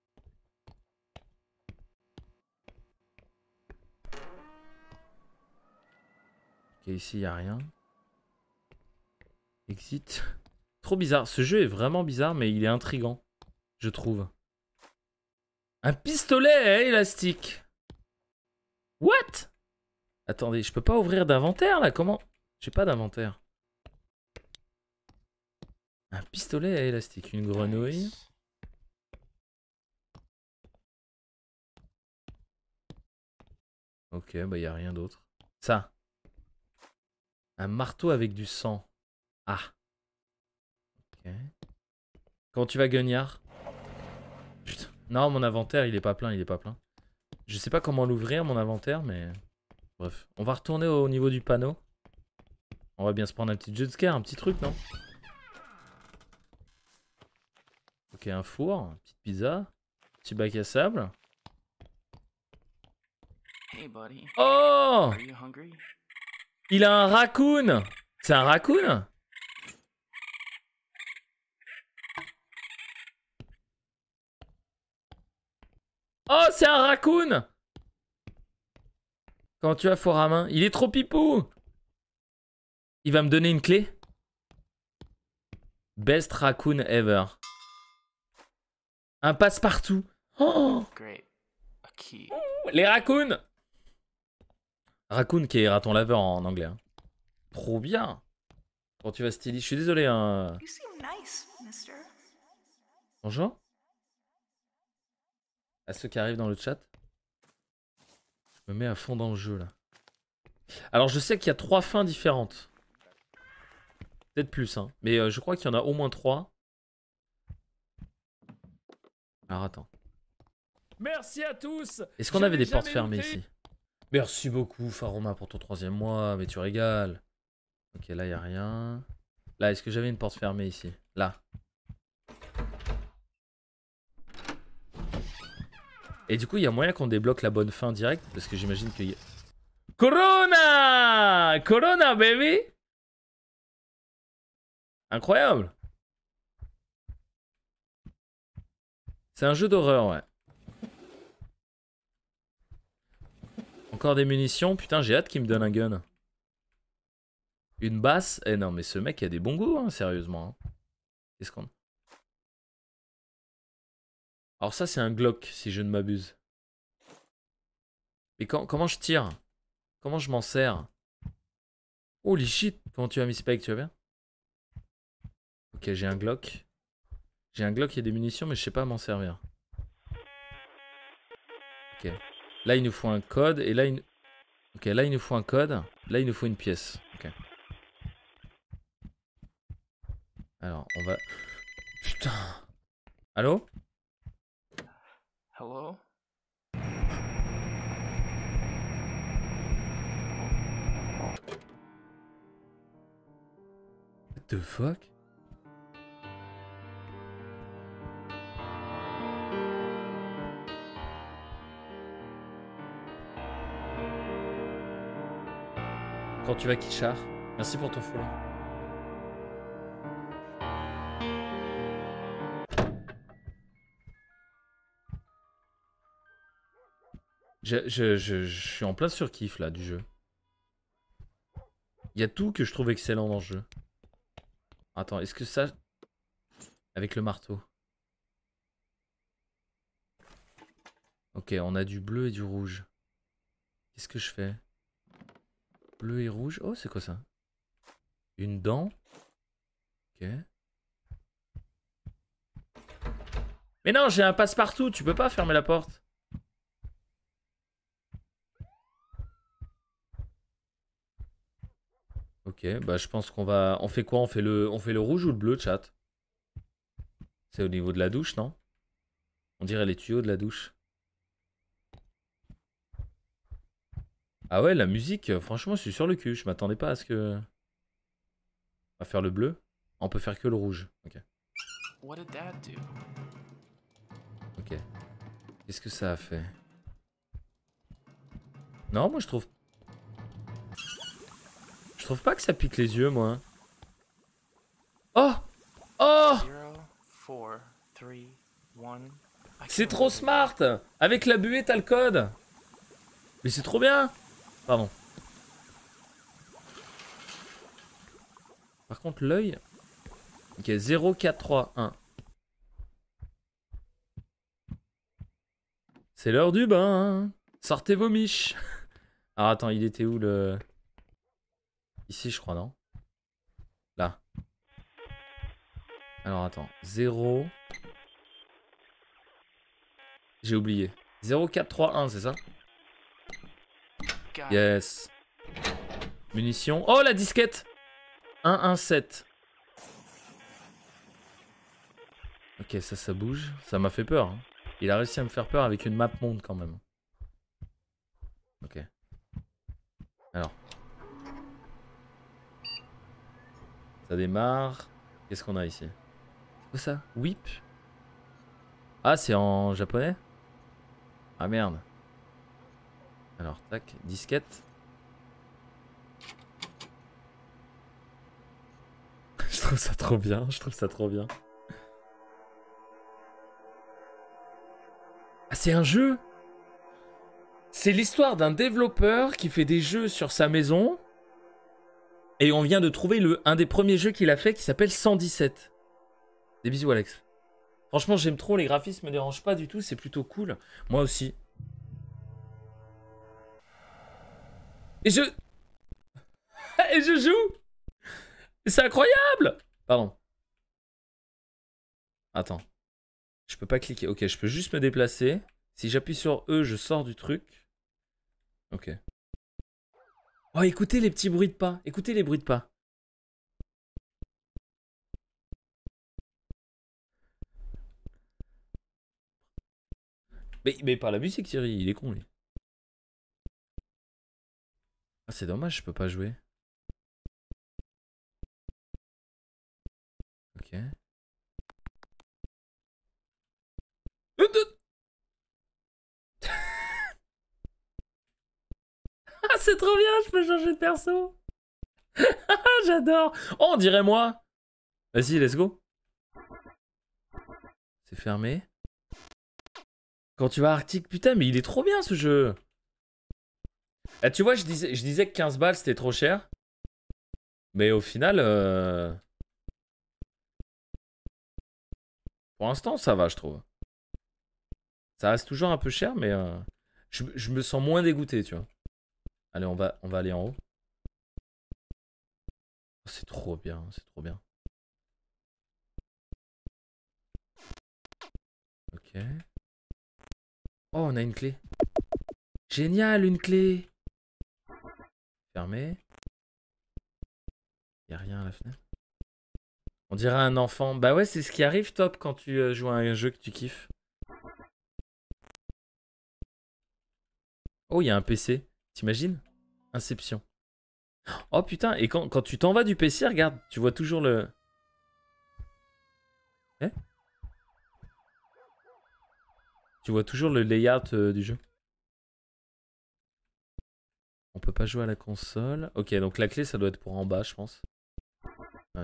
Ok, ici, il n'y a rien. Exit. Trop bizarre. Ce jeu est vraiment bizarre, mais il est intriguant. Je trouve. Un pistolet élastique. What? Attendez, je peux pas ouvrir d'inventaire, là? Comment? J'ai pas d'inventaire. Un pistolet élastique. Une grenouille. Nice. Ok, bah y a rien d'autre. Ça. Un marteau avec du sang. Ah. Ok. Comment tu vas, Guignard? Putain. Non, mon inventaire, il est pas plein, il est pas plein. Je sais pas comment l'ouvrir, mon inventaire, mais... Bref. On va retourner au niveau du panneau. On va bien se prendre un petit jumpscare, un petit truc, non? Ok, un four, une petite pizza. Petit bac à sable. Hey, buddy. Oh! Are you hungry? Il a un raccoon! C'est un raccoon? Oh, c'est un raccoon! Comment tu vas, four à main? Il est trop pipou! Il va me donner une clé? Best raccoon ever. Un passe-partout. Oh! Great. A key. Les raccoons! Raccoon qui est raton laveur en anglais. Hein. Trop bien! Comment tu vas, Steely? Je suis désolé. Hein. You seem nice, mister. Bonjour? À ceux qui arrivent dans le chat. Je me mets à fond dans le jeu là. Alors je sais qu'il y a trois fins différentes. Peut-être plus, hein. Mais euh, je crois qu'il y en a au moins trois. Alors attends. Merci à tous. Est-ce qu'on avait des portes fermées ici? Merci beaucoup Faroma pour ton troisième mois. Mais tu régales. Ok, là il n'y a rien. Là, est-ce que j'avais une porte fermée ici? Là. Et du coup, il y a moyen qu'on débloque la bonne fin direct. Parce que j'imagine qu'il y a... Corona! Corona, baby! Incroyable! C'est un jeu d'horreur, ouais. Encore des munitions. Putain, j'ai hâte qu'il me donne un gun. Une basse. Eh non, mais ce mec a des bons goûts, hein, sérieusement. Qu'est-ce qu'on... Alors ça, c'est un Glock, si je ne m'abuse. Mais quand, comment je tire? Comment je m'en sers? Holy shit! Comment tu vas, Miss Pike? Tu vas bien? Ok, j'ai un Glock. J'ai un Glock et des munitions, mais je sais pas m'en servir. Ok. Là, il nous faut un code. Et là, il... Ok, là, il nous faut un code. Là, il nous faut une pièce. Ok. Alors, on va... Putain. Allô? Hello? What the fuck? Quand tu vas, Kichar? Merci pour ton follow. Je, je, je, je suis en plein surkiff là du jeu. Il y a tout que je trouve excellent dans le jeu. Attends, est-ce que ça... Avec le marteau. Ok, on a du bleu et du rouge. Qu'est-ce que je fais? Bleu et rouge. Oh, c'est quoi ça? Une dent. Ok. Mais non, j'ai un passe-partout. Tu peux pas fermer la porte. Ok, bah je pense qu'on va... On fait quoi? On fait le... On fait le rouge ou le bleu, chat? C'est au niveau de la douche, non? On dirait les tuyaux de la douche. Ah ouais, la musique, franchement, je suis sur le cul. Je m'attendais pas à ce que... On va faire le bleu. On peut faire que le rouge. Ok. What did that do? Ok. Qu'est-ce que ça a fait? Non, moi je trouve... Je trouve pas que ça pique les yeux, moi. Oh! Oh! Zero, four, three, one. I C'est can't trop remember. smart! Avec la buée, t'as le code! Mais c'est trop bien! Pardon. Par contre, l'œil... Ok, zéro, quatre, trois, un. C'est l'heure du bain! Sortez vos miches! Alors attends, il était où le... Ici, je crois, non? Là. Alors attends, zéro... J'ai oublié. zéro, quatre, trois, un, c'est ça? Got it. Yes. Munitions. Oh, la disquette! un, un, sept. Ok, ça, ça bouge. Ça m'a fait peur. Hein. Il a réussi à me faire peur avec une map monde quand même. Ok. Alors. Ça démarre. Qu'est-ce qu'on a ici? C'est quoi ça? Whip? Ah, c'est en japonais? Ah merde. Alors, tac, disquette. Je trouve ça trop bien, je trouve ça trop bien. Ah, c'est un jeu? C'est l'histoire d'un développeur qui fait des jeux sur sa maison. Et on vient de trouver le, un des premiers jeux qu'il a fait qui s'appelle cent dix-sept. Des bisous, Alex. Franchement, j'aime trop, les graphismes me dérangent pas du tout, c'est plutôt cool. Moi aussi. Et je... Et je joue. C'est incroyable. Pardon. Attends. Je peux pas cliquer. Ok, je peux juste me déplacer. Si j'appuie sur E, je sors du truc. Ok. Oh, écoutez les petits bruits de pas. Écoutez les bruits de pas. Mais, mais par la musique, Thierry, il est con, lui. Ah, c'est dommage, je peux pas jouer. Ok. Ah, c'est trop bien, je peux changer de perso. J'adore. Oh, on dirait moi. Vas-y, let's go. C'est fermé. Quand tu vas Arctique, putain, mais il est trop bien ce jeu. Ah, tu vois, je disais, je disais que quinze balles c'était trop cher. Mais au final, euh... pour l'instant, ça va, je trouve. Ça reste toujours un peu cher, mais euh... je, je me sens moins dégoûté, tu vois. Allez, on va, on va aller en haut. Oh, c'est trop bien, c'est trop bien. Ok. Oh, on a une clé. Génial, une clé. Fermé. Y'a rien à la fenêtre. On dirait un enfant. Bah ouais, c'est ce qui arrive, Top, quand tu euh, joues à un jeu que tu kiffes. Oh, il y a un P C. T'imagines? Inception. Oh putain, et quand, quand tu t'en vas du P C, regarde, tu vois toujours le... Eh? Tu vois toujours le layout euh, du jeu. On peut pas jouer à la console. Ok, donc la clé, ça doit être pour en bas, je pense. Ouais.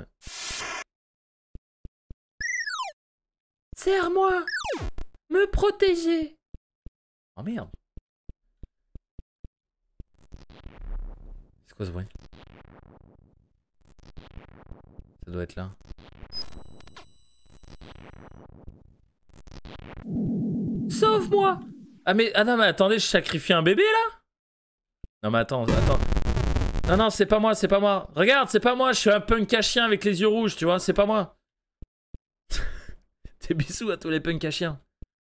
Serre-moi! Me protéger! Oh merde! C'est quoi ce bruit? Ça doit être là. Sauve-moi! Ah mais, ah non mais attendez, je sacrifie un bébé là? Non mais attends, attends. Non non, c'est pas moi, c'est pas moi. Regarde, c'est pas moi, je suis un punk à chien avec les yeux rouges, tu vois, c'est pas moi. Des bisous à tous les punks à chiens.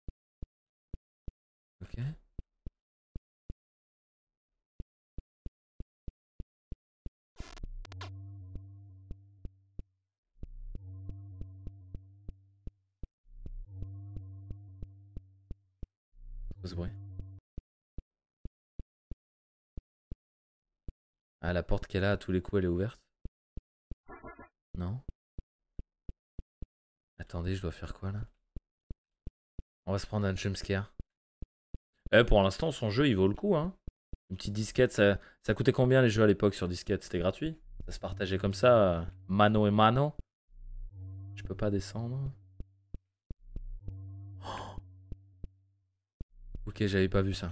Ok. C'est quoi ce bruit? Ah, la porte qu'elle a à tous les coups, elle est ouverte. Non. Attendez, je dois faire quoi là? On va se prendre un jumpscare. Eh, pour l'instant, son jeu il vaut le coup, hein. Une petite disquette, ça, ça coûtait combien les jeux à l'époque sur disquette? C'était gratuit? Ça se partageait comme ça, euh, mano et mano. Je peux pas descendre. Oh, ok, j'avais pas vu ça.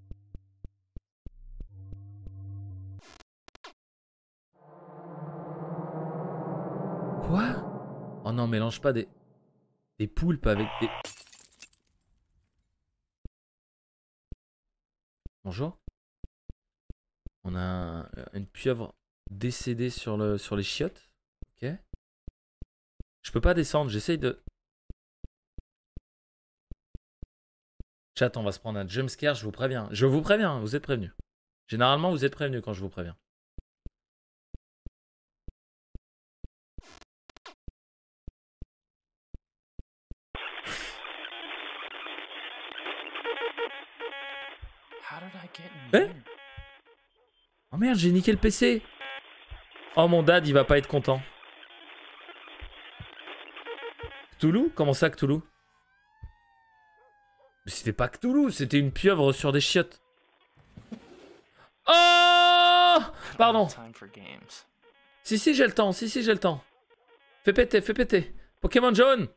Quoi? Oh non, mélange pas des... Des poulpes avec des... Bonjour. On a un- une pieuvre décédée sur, le, sur les chiottes. Ok. Je peux pas descendre, j'essaye de... Chat, on va se prendre un jumpscare, je vous préviens. Je vous préviens, vous êtes prévenus. Généralement, vous êtes prévenus quand je vous préviens. How did I get in Eh? here? Oh merde, j'ai niqué le P C. Oh, mon dad, il va pas être content. Cthulhu? Comment ça, Cthulhu? Mais c'était pas Cthulhu, c'était une pieuvre sur des chiottes. Oh! Pardon. Time for games. Si, si, j'ai le temps, si, si, j'ai le temps. Fais péter, fais péter. Pokémon jaune.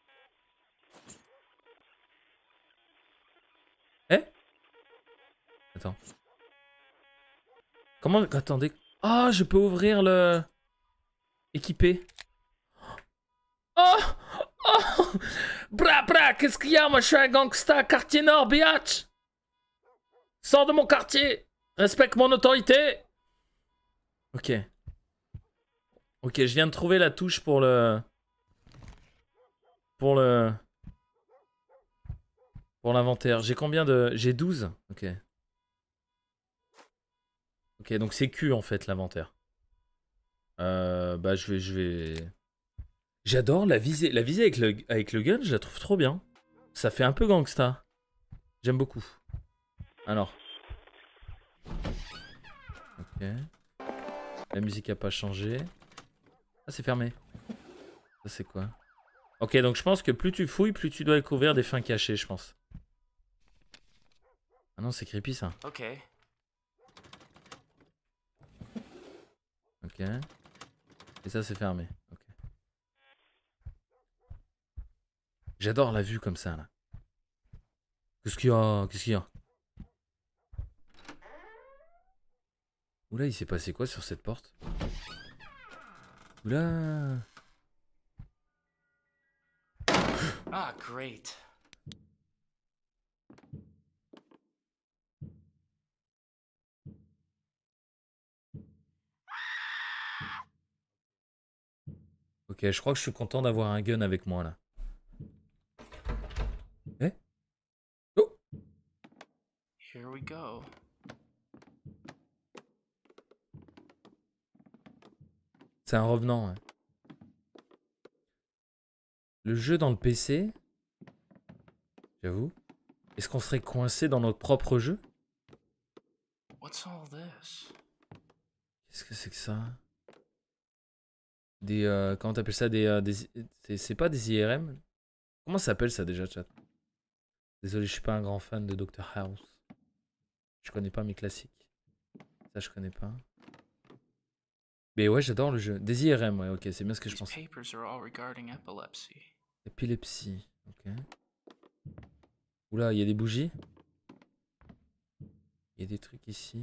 Eh? Attends. Comment... Attendez. Ah, oh, je peux ouvrir le... Équipé. Oh! Oh! Bra, bra, qu'est-ce qu'il y a? Moi, je suis un gangsta, quartier nord, biatch! Sors de mon quartier! Respecte mon autorité! Ok. Ok, je viens de trouver la touche pour le... Pour le... Pour l'inventaire. J'ai combien de... J'ai douze. Ok. Ok, donc c'est Q en fait l'inventaire. Euh, bah je vais... Je vais... J'adore la visée. La visée avec le, avec le gun, je la trouve trop bien. Ça fait un peu gangsta. J'aime beaucoup. Alors. Ok. La musique a pas changé. Ah, c'est fermé. Ça, c'est quoi? Ok, donc je pense que plus tu fouilles, plus tu dois découvrir des fins cachées, je pense. Ah non, c'est creepy ça. Ok. Ok. Et ça, c'est fermé. Ok. J'adore la vue comme ça, là. Qu'est-ce qu'il y a? Qu'est-ce qu'il y a? Oula, il s'est passé quoi sur cette porte? Oula. Ah, great. Ok, je crois que je suis content d'avoir un gun avec moi, là. Eh? Oh! Here we go. C'est un revenant, hein. Le jeu dans le P C... J'avoue. Est-ce qu'on serait coincé dans notre propre jeu? What's all this? Qu'est-ce que c'est que ça? Des... Euh, comment t'appelles ça? Des... Euh, des c'est pas des I R M? Comment ça s'appelle ça déjà, chat? Désolé, je suis pas un grand fan de docteur House. Je connais pas mes classiques. Ça, je connais pas. Mais ouais, j'adore le jeu. Des I R M, ouais, ok, c'est bien ce que je These pense. papers are all regarding epilepsy. Épilepsie, ok. Oula, il y a des bougies. Il y a des trucs ici.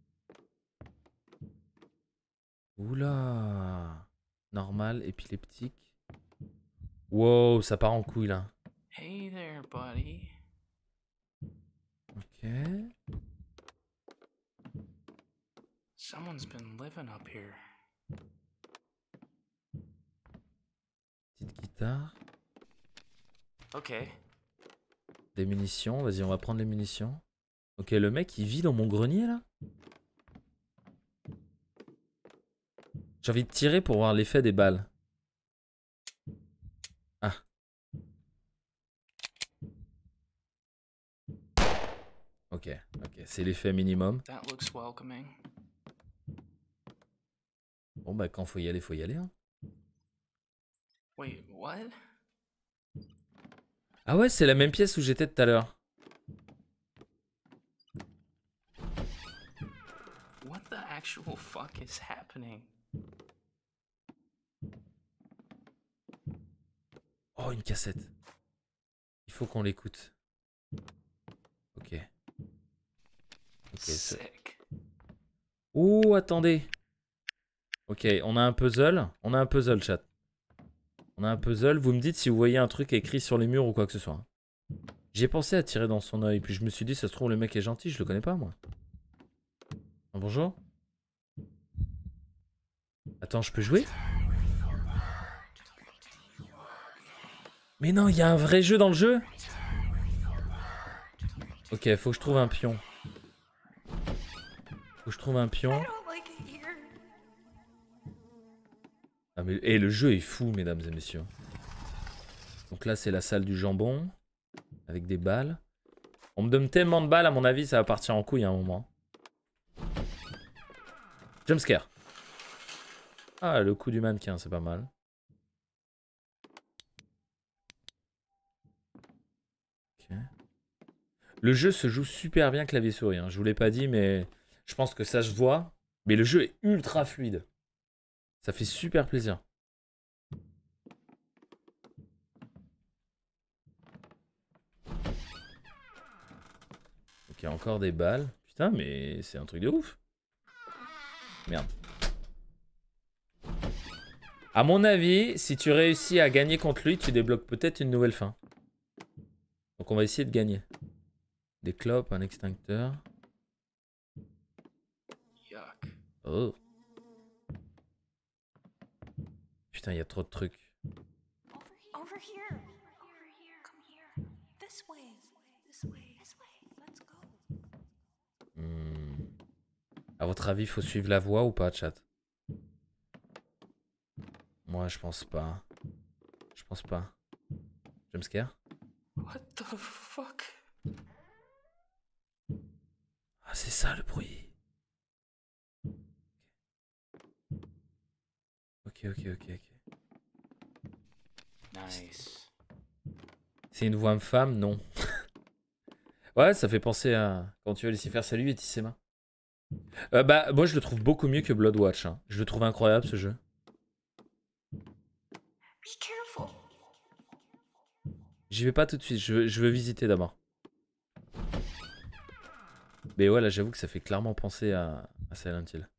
Oula. Normal, épileptique. Wow, ça part en couille là. Hey there, buddy. Ok. Someone's been living up here. Petite guitare. Ok. Des munitions. Vas-y, on va prendre les munitions. Ok, le mec, il vit dans mon grenier là. J'ai envie de tirer pour voir l'effet des balles. Ah. Ok, ok, c'est l'effet minimum. That looks welcoming. Bon bah quand faut y aller, faut y aller. Hein. Wait, what? Ah ouais, c'est la même pièce où j'étais tout à l'heure. What the actual fuck is happening? Oh, une cassette. Il faut qu'on l'écoute. Ok. Ok. Sick. Oh, attendez. Ok, on a un puzzle. On a un puzzle, chat. On a un puzzle. Vous me dites si vous voyez un truc écrit sur les murs ou quoi que ce soit. J'ai pensé à tirer dans son œil, puis je me suis dit, ça se trouve, le mec est gentil, je le connais pas, moi. Ah, bonjour. Attends, je peux jouer? Mais non, il y a un vrai jeu dans le jeu? Ok, faut que je trouve un pion. Faut que je trouve un pion. I don't like it here. Ah mais et le jeu est fou, mesdames et messieurs. Donc là, c'est la salle du jambon. Avec des balles. On me donne tellement de balles, à mon avis, ça va partir en couille à un moment. Jumpscare. Ah, le coup du mannequin, c'est pas mal. Ok. Le jeu se joue super bien clavier-souris. Hein. Je vous l'ai pas dit, mais je pense que ça se voit. Mais le jeu est ultra fluide. Ça fait super plaisir. Ok, encore des balles. Putain, mais c'est un truc de ouf. Merde. À mon avis, si tu réussis à gagner contre lui, tu débloques peut-être une nouvelle fin. Donc on va essayer de gagner. Des clopes, un extincteur. Yuck. Oh. Putain, il y a trop de trucs. Over here. Over here. Come here. This way. This way. This way. Let's go. Hmm. À votre avis, faut suivre la voie ou pas, chat? Moi, je pense pas. Je pense pas. Jumpscare? What the fuck? Ah, c'est ça le bruit. Ok, ok, ok, ok. Nice. C'est une voix femme? Non. Ouais, ça fait penser à quand tu vas laisser faire salut et tisser ses mains. Euh, bah, moi, je le trouve beaucoup mieux que Bloodwatch. Hein. Je le trouve incroyable, ce jeu. Be careful. J'y vais pas tout de suite. Je veux, je veux visiter d'abord. Mais ouais, là, j'avoue que ça fait clairement penser à, à Silent Hill.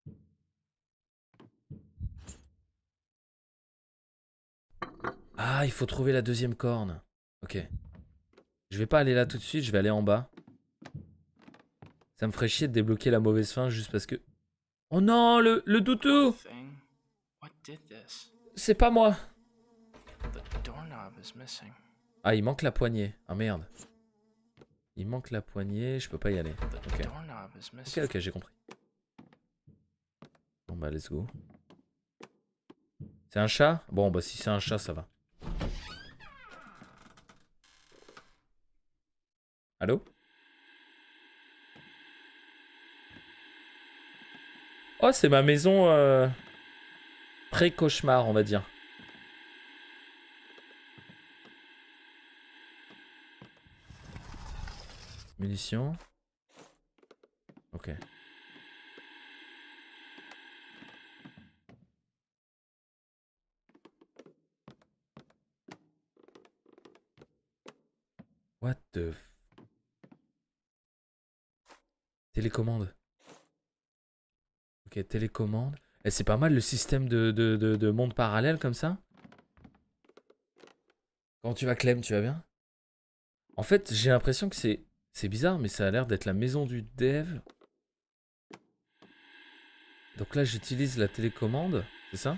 Ah, il faut trouver la deuxième corne. Ok. Je vais pas aller là tout de suite, je vais aller en bas. Ça me ferait chier de débloquer la mauvaise fin juste parce que... Oh non, le, le doudou! Thing. What did this? C'est pas moi. The doorknob is missing. Ah, il manque la poignée. Ah merde. Il manque la poignée, je peux pas y aller. The Ok. doorknob is Ok, missing. ok, j'ai compris. Bon bah, let's go. C'est un chat? Bon bah, si c'est un chat, ça va. Allô? Oh, c'est ma maison euh, pré-cauchemar, on va dire. Munitions. Ok. What the... f- Télécommande. Ok, télécommande. Et c'est pas mal le système de, de, de, de monde parallèle comme ça. Comment tu vas, Clem? Tu vas bien? En fait, j'ai l'impression que c'est... C'est bizarre, mais ça a l'air d'être la maison du dev. Donc là, j'utilise la télécommande, c'est ça?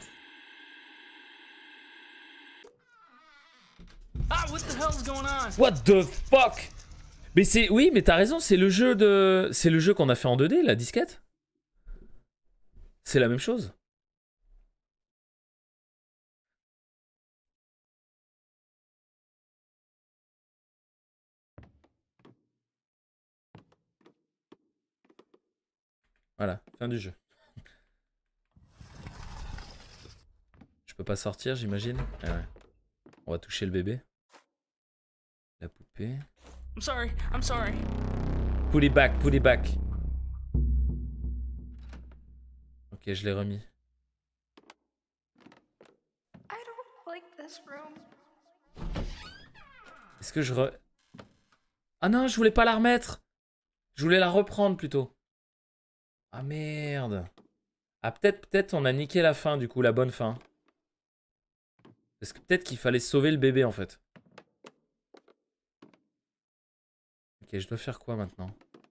Ah, what the hell's going on? What the fuck? Mais c'est... Oui, mais t'as raison, c'est le jeu de... C'est le jeu qu'on a fait en deux D, la disquette. C'est la même chose. Voilà, fin du jeu. Je peux pas sortir, j'imagine. Ah ouais. On va toucher le bébé. La poupée. I'm sorry. I'm sorry. Put it back, put it back. Ok, je l'ai remis. I don't like this room. Est-ce que je re... Ah non, je voulais pas la remettre. Je voulais la reprendre plutôt. Ah merde. Ah peut-être, peut-être on a niqué la fin du coup, la bonne fin. Parce que peut-être qu'il fallait sauver le bébé en fait. Ok, je dois faire quoi maintenant?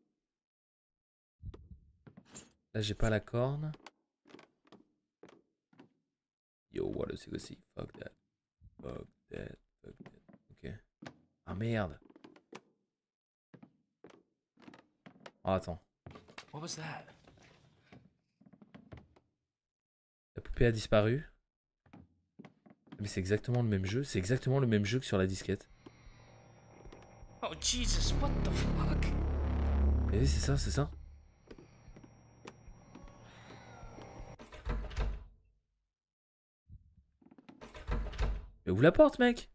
Là j'ai pas la corne. Yo, what is it? Fuck that. Fuck that. Fuck that. Ok. Ah merde. Oh attends. What was that? La poupée a disparu. Mais c'est exactement le même jeu. C'est exactement le même jeu que sur la disquette. Oh Jesus, what the fuck? Et oui, c'est ça, c'est ça. Mais ouvre la porte, mec.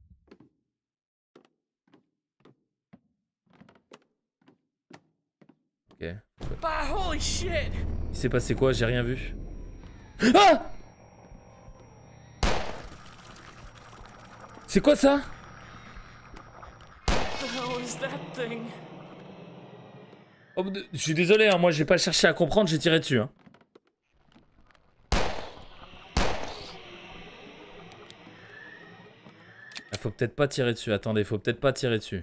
Ok. Ah, holy shit! Il s'est passé quoi? J'ai rien vu. Ah! C'est quoi ça? What the hell is that thing? Oh, je suis désolé, hein, moi j'ai pas cherché à comprendre, j'ai tiré dessus. Hein. Ah, faut peut-être pas tirer dessus. Attendez, faut peut-être pas tirer dessus.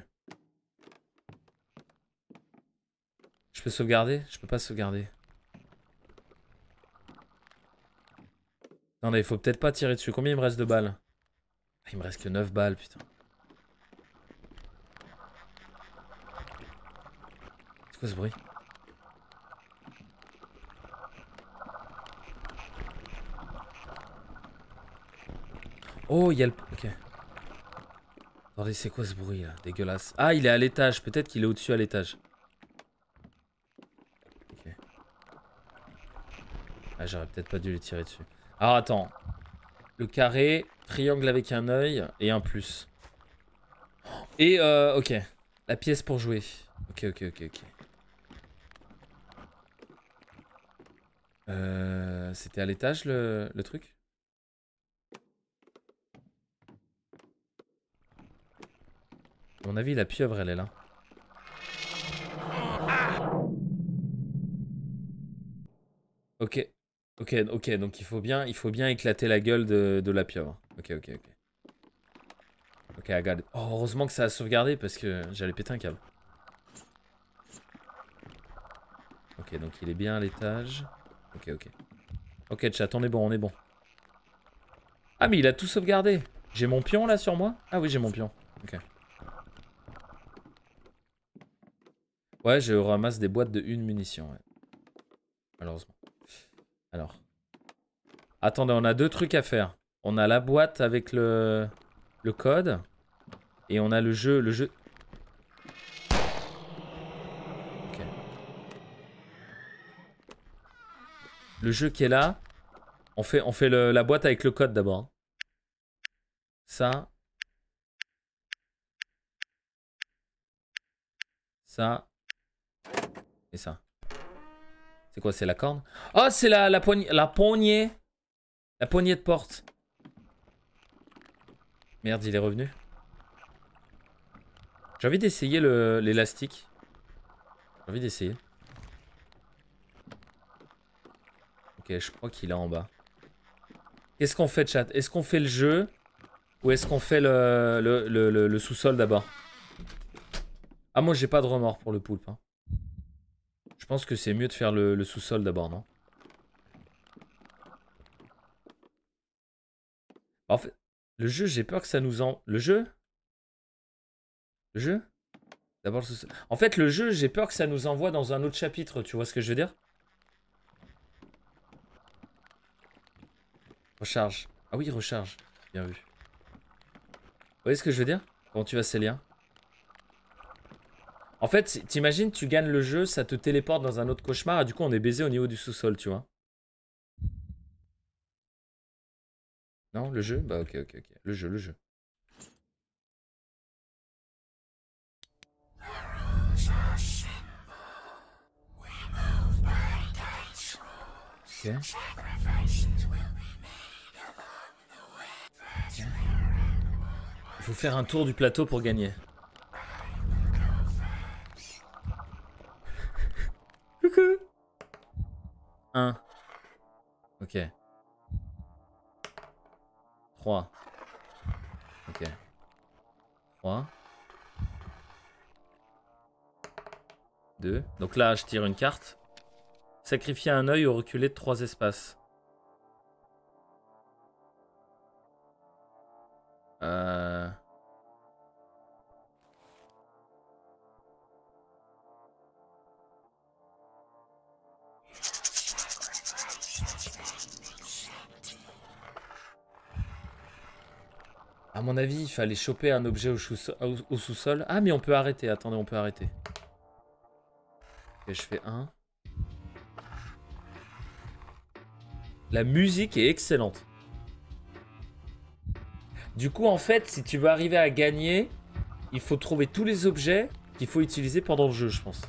Je peux sauvegarder? Je peux pas sauvegarder. Attendez, faut peut-être pas tirer dessus. Combien il me reste de balles? Il me reste que neuf balles, putain. C'est quoi ce bruit? Oh, il y a le... Ok. Attendez, c'est quoi ce bruit là? Dégueulasse. Ah, il est à l'étage. Peut-être qu'il est au-dessus à l'étage. Ok. Ah, j'aurais peut-être pas dû les tirer dessus. Alors, attends. Le carré, triangle avec un œil et un plus. Et, euh, ok. La pièce pour jouer. Ok, ok, ok, ok. Euh, C'était à l'étage le, le truc? À mon avis, la pieuvre, elle est là. Ok. Ok, ok, donc il faut bien, il faut bien éclater la gueule de, de la pieuvre. Ok, ok, ok. Ok, I got it. Oh, heureusement que ça a sauvegardé parce que j'allais péter un câble. Ok, donc il est bien à l'étage. Ok, ok. Ok, chat, on est bon, on est bon. Ah, mais il a tout sauvegardé. J'ai mon pion là sur moi? Ah oui, j'ai mon pion. Ok. Ouais, je ramasse des boîtes de une munition, ouais. Malheureusement. Alors. Attendez, on a deux trucs à faire. On a la boîte avec le, le code. Et on a le jeu. Le jeu. Ok. Le jeu qui est là. On fait, on fait le, la boîte avec le code d'abord. Ça. Ça. Et ça. C'est quoi? C'est la corne? Oh, c'est la, la poignée. La poignée. La poignée de porte. Merde, il est revenu. J'ai envie d'essayer l'élastique. J'ai envie d'essayer. Ok, je crois qu'il est en bas. Qu'est-ce qu'on fait, chat? Est-ce qu'on fait le jeu? Ou est-ce qu'on fait le, le, le, le, le sous-sol d'abord? Ah, moi, j'ai pas de remords pour le poulpe. Hein. Je pense que c'est mieux de faire le, le sous-sol d'abord, non? En fait, le jeu, j'ai peur que ça nous en... Le jeu? Le jeu? D'abord le sous-sol. En fait, le jeu, j'ai peur que ça nous envoie dans un autre chapitre. Tu vois ce que je veux dire? Recharge. Ah oui, recharge. Bien vu. Vous voyez ce que je veux dire? Comment tu vas, Célia? En fait, t'imagines, tu gagnes le jeu, ça te téléporte dans un autre cauchemar, et du coup, on est baisé au niveau du sous-sol, tu vois. Non, le jeu? Bah ok, ok, ok. Le jeu, le jeu. Ok. Il faut faire un tour du plateau pour gagner. Coucou. un. Ok. trois. Ok. trois. deux. Donc là, je tire une carte. Sacrifier un œil au reculé de trois espaces. Euh... À mon avis, il fallait choper un objet au, au, au sous-sol. Ah, mais on peut arrêter. Attendez, on peut arrêter. Ok, je fais un. La musique est excellente. Du coup, en fait, si tu veux arriver à gagner, il faut trouver tous les objets qu'il faut utiliser pendant le jeu, je pense.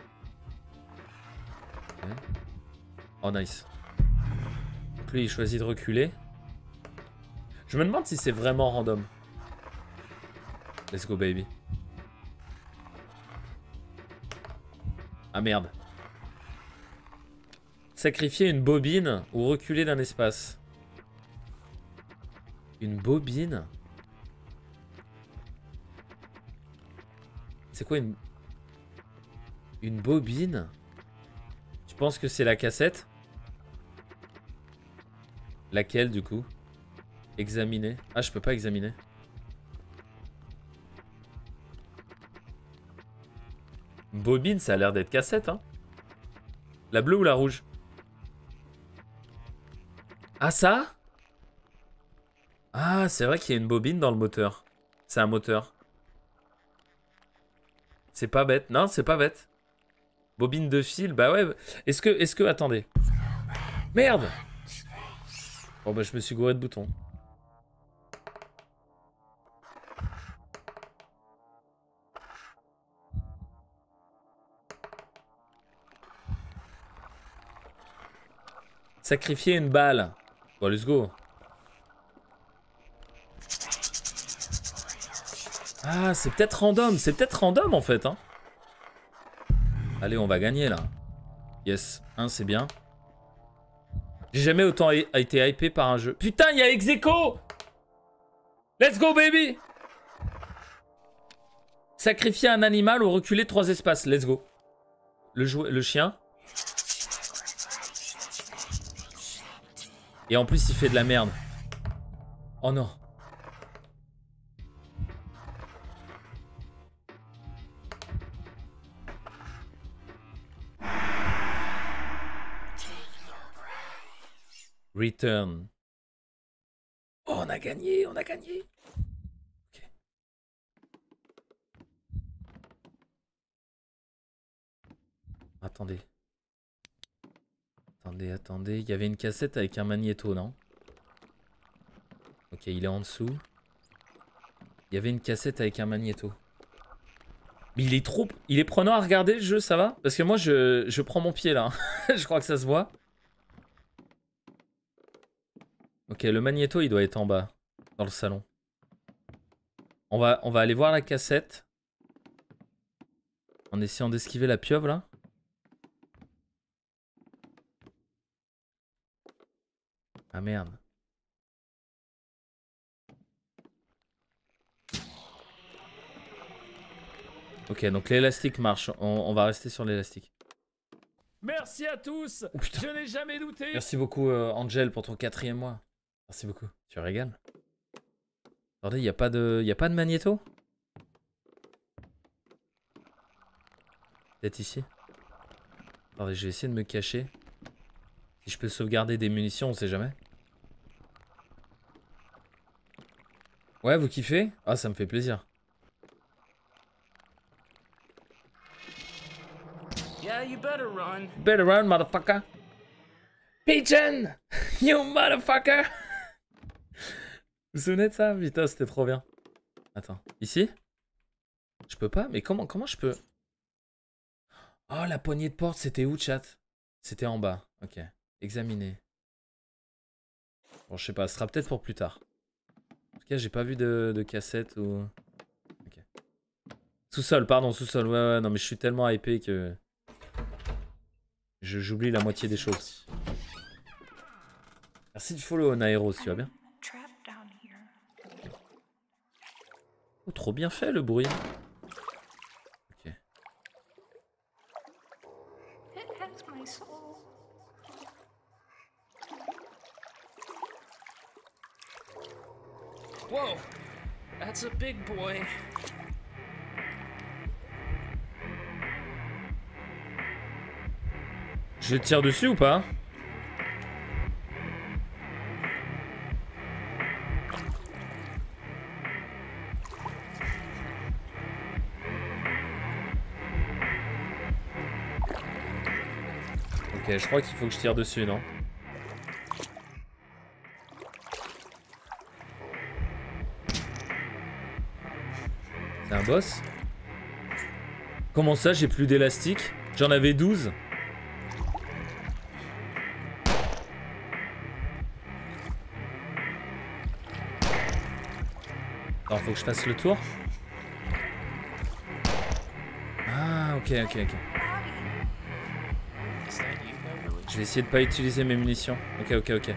Okay. Oh, nice. Donc lui, il choisit de reculer. Je me demande si c'est vraiment random. Let's go, baby. Ah, merde. Sacrifier une bobine ou reculer d'un espace. Une bobine? C'est quoi une... Une bobine? Tu penses que c'est la cassette? Laquelle, du coup? Examiner. Ah, je peux pas examiner. Une bobine, ça a l'air d'être cassette, hein. La bleue ou la rouge? Ah, ça? Ah, c'est vrai qu'il y a une bobine dans le moteur. C'est un moteur. C'est pas bête. Non, c'est pas bête. Bobine de fil, bah ouais. Est-ce que... Est-ce que... Attendez. Merde! Bon, bah, je me suis gouré de boutons. Sacrifier une balle. Bon, let's go. Ah, c'est peut-être random. C'est peut-être random, en fait. Hein. Allez, on va gagner, là. Yes. Un, c'est bien. J'ai jamais autant été hypé par un jeu. Putain, il y a ex-aequo. Let's go, baby. Sacrifier un animal ou reculer trois espaces. Let's go. Le, jou- le chien. Et en plus, il fait de la merde. Oh non. Return. Oh, on a gagné, on a gagné. Ok. Attendez. Attendez, attendez. Il y avait une cassette avec un magnéto, non? Ok, il est en dessous. Il y avait une cassette avec un magnéto. Mais il est trop... Il est prenant à regarder le jeu, ça va? Parce que moi, je, je prends mon pied, là. Je crois que ça se voit. Ok, le magnéto, il doit être en bas. Dans le salon. On va, on va aller voir la cassette. En essayant d'esquiver la pieuvre, là. Ah, merde. Ok, donc l'élastique marche. On, on va rester sur l'élastique. Merci à tous. Oh, je n'ai jamais douté. Merci beaucoup, euh, Angel, pour ton quatrième mois. Merci beaucoup. Tu régales. Attendez, il n'y a pas de, y a pas de magnéto? Peut-être ici. Attendez, je vais essayer de me cacher. Si je peux sauvegarder des munitions, on sait jamais. Ouais, vous kiffez? Ah, ça me fait plaisir. Yeah, you better run. Better run, motherfucker. Pigeon! You motherfucker! vous souvenez de ça? Putain, c'était trop bien. Attends, ici? Je peux pas? Mais comment, comment je peux? Oh, la poignée de porte, c'était où, chat? C'était en bas. Ok. Examiner. Bon, je sais pas, ce sera peut-être pour plus tard. En tout cas, j'ai pas vu de, de cassette ou... Ok. Sous-sol, pardon, sous-sol. Ouais, ouais, non, mais je suis tellement hypé que... Je j'oublie la moitié des choses. Merci du follow, Naeros, tu vas bien? I'm trapped down here. Oh, trop bien fait le bruit. Ok. It has my soul. Whoa! That's a big boy. Je tire dessus ou pas? Ok, je crois qu'il faut que je tire dessus, non? C'est un boss? Comment ça, j'ai plus d'élastique? J'en avais douze. Alors, faut que je fasse le tour. Ah, ok, ok, ok. Is that you, Beverly? Je vais essayer de pas utiliser mes munitions. Ok, ok, ok.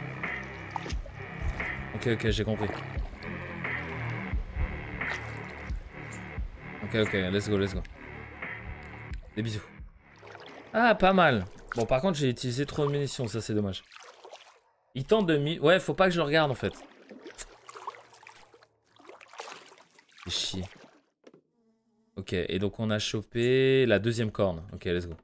Ok, ok, j'ai compris. Ok, ok, let's go, let's go. Des bisous. Ah, pas mal. Bon, par contre, j'ai utilisé trop de munitions, ça c'est dommage. Il tente de mi... Ouais, faut pas que je le regarde en fait. C'est chier. Ok, et donc on a chopé la deuxième corne. Ok, let's go.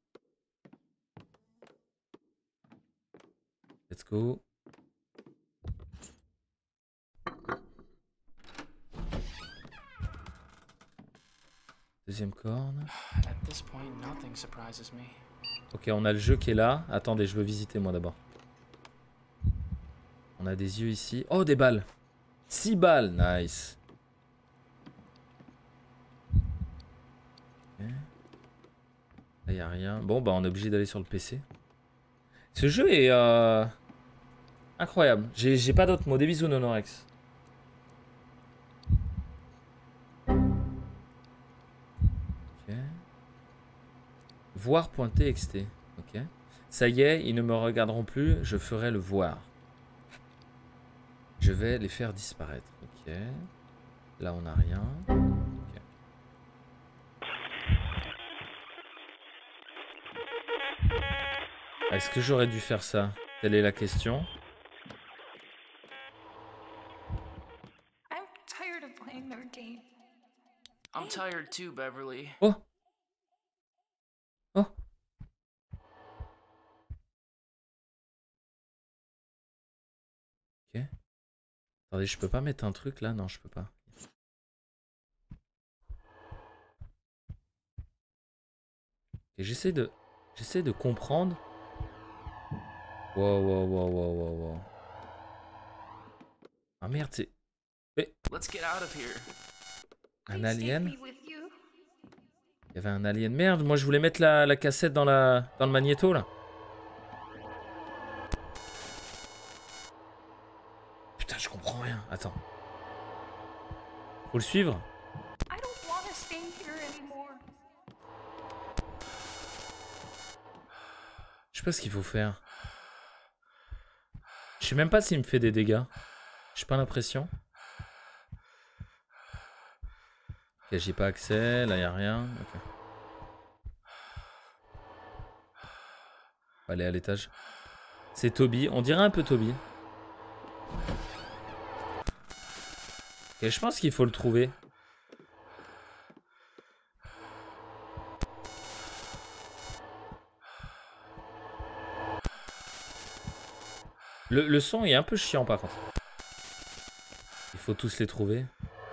Let's go. Deuxième corne. At this point, nothing surprises me. Ok, on a le jeu qui est là. Attendez, je veux visiter moi d'abord. On a des yeux ici. Oh, des balles. six balles, nice. Okay. Là, y a rien. Bon, bah on est obligé d'aller sur le P C. Ce jeu est euh... incroyable. J'ai pas d'autres mots. Des bisous, Nonorex. Ok. Voir.txt. Ok. Ça y est, ils ne me regarderont plus. Je ferai le voir. Je vais les faire disparaître. Ok. Là, on n'a rien. Ok. Est-ce que j'aurais dû faire ça? Telle est la question. I'm tired of playing their game. I'm tired too, Beverly. Oh. Oh. Ok. Attendez, je peux pas mettre un truc là? Non, je peux pas. Et j'essaie de... J'essaie de comprendre. Wow, wow, wow, wow, wow, wow. Ah merde, c'est... Mais... Let's get out of here. Un Please alien? take me with you. Il y avait un alien. Merde, moi je voulais mettre la, la cassette dans, la, dans le magnéto là. Putain, je comprends rien. Attends. Faut le suivre? I don't want to stay here anymore. Je sais pas ce qu'il faut faire. Je sais même pas s'il me fait des dégâts. J'ai pas l'impression. Ok, j'ai pas accès. Là, y a rien. Ok. On va aller à l'étage. C'est Toby. On dirait un peu Toby. Ok, je pense qu'il faut le trouver. Le, le son est un peu chiant par contre. Il faut tous les trouver.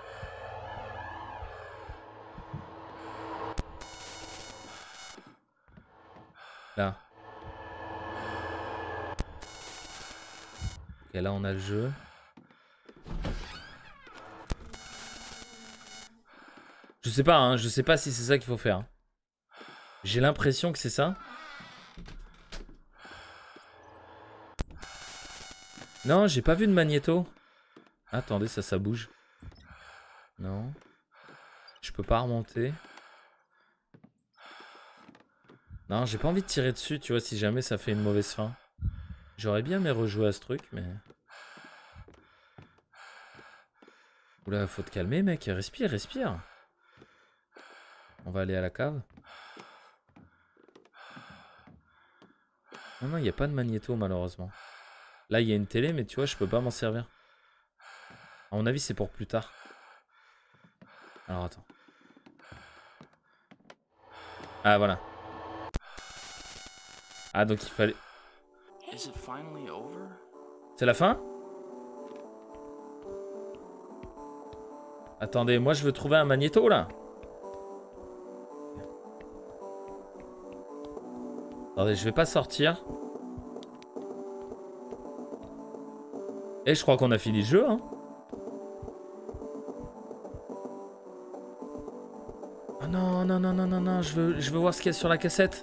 Là. Ok, là on a le jeu. Je sais pas, hein, je sais pas si c'est ça qu'il faut faire. J'ai l'impression que c'est ça. Non, j'ai pas vu de magnéto. Attendez, ça, ça bouge. Non. Je peux pas remonter. Non, j'ai pas envie de tirer dessus, tu vois, si jamais ça fait une mauvaise fin. J'aurais bien aimé rejouer à ce truc, mais... Oula, faut te calmer, mec. Respire, respire. On va aller à la cave. Non, non, il n'y a pas de magnéto, malheureusement. Là, il y a une télé, mais tu vois, je peux pas m'en servir. À mon avis, c'est pour plus tard. Alors, attends. Ah, voilà. Ah, donc il fallait... Is it finally over? C'est la fin? Attendez, moi je veux trouver un magnéto là. Attendez, je vais pas sortir. Et je crois qu'on a fini le jeu, hein. Oh non, non, non, non, non, non, je veux, je veux voir ce qu'il y a sur la cassette.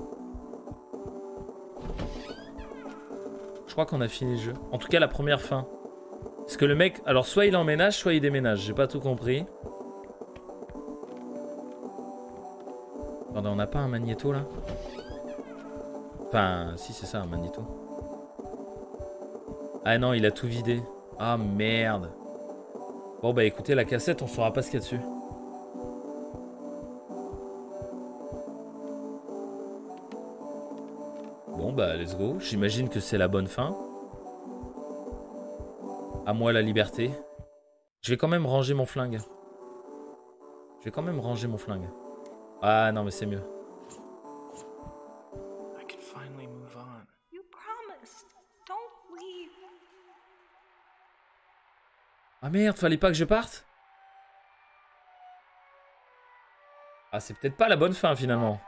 Je crois qu'on a fini le jeu. En tout cas, la première fin. Parce que le mec, alors soit il emménage, soit il déménage. J'ai pas tout compris. Attendez, on n'a pas un magnéto là? Enfin, si c'est ça, un magnéto. Ah non, il a tout vidé. Ah merde. Bon bah écoutez, la cassette, on saura pas ce qu'il y a dessus. Bon bah let's go. J'imagine que c'est la bonne fin. À moi la liberté. Je vais quand même ranger mon flingue. Je vais quand même ranger mon flingue. Ah non mais c'est mieux. I can finally move on. You promised. Don't leave. Ah merde, fallait pas que je parte? Ah c'est peut-être pas la bonne fin finalement.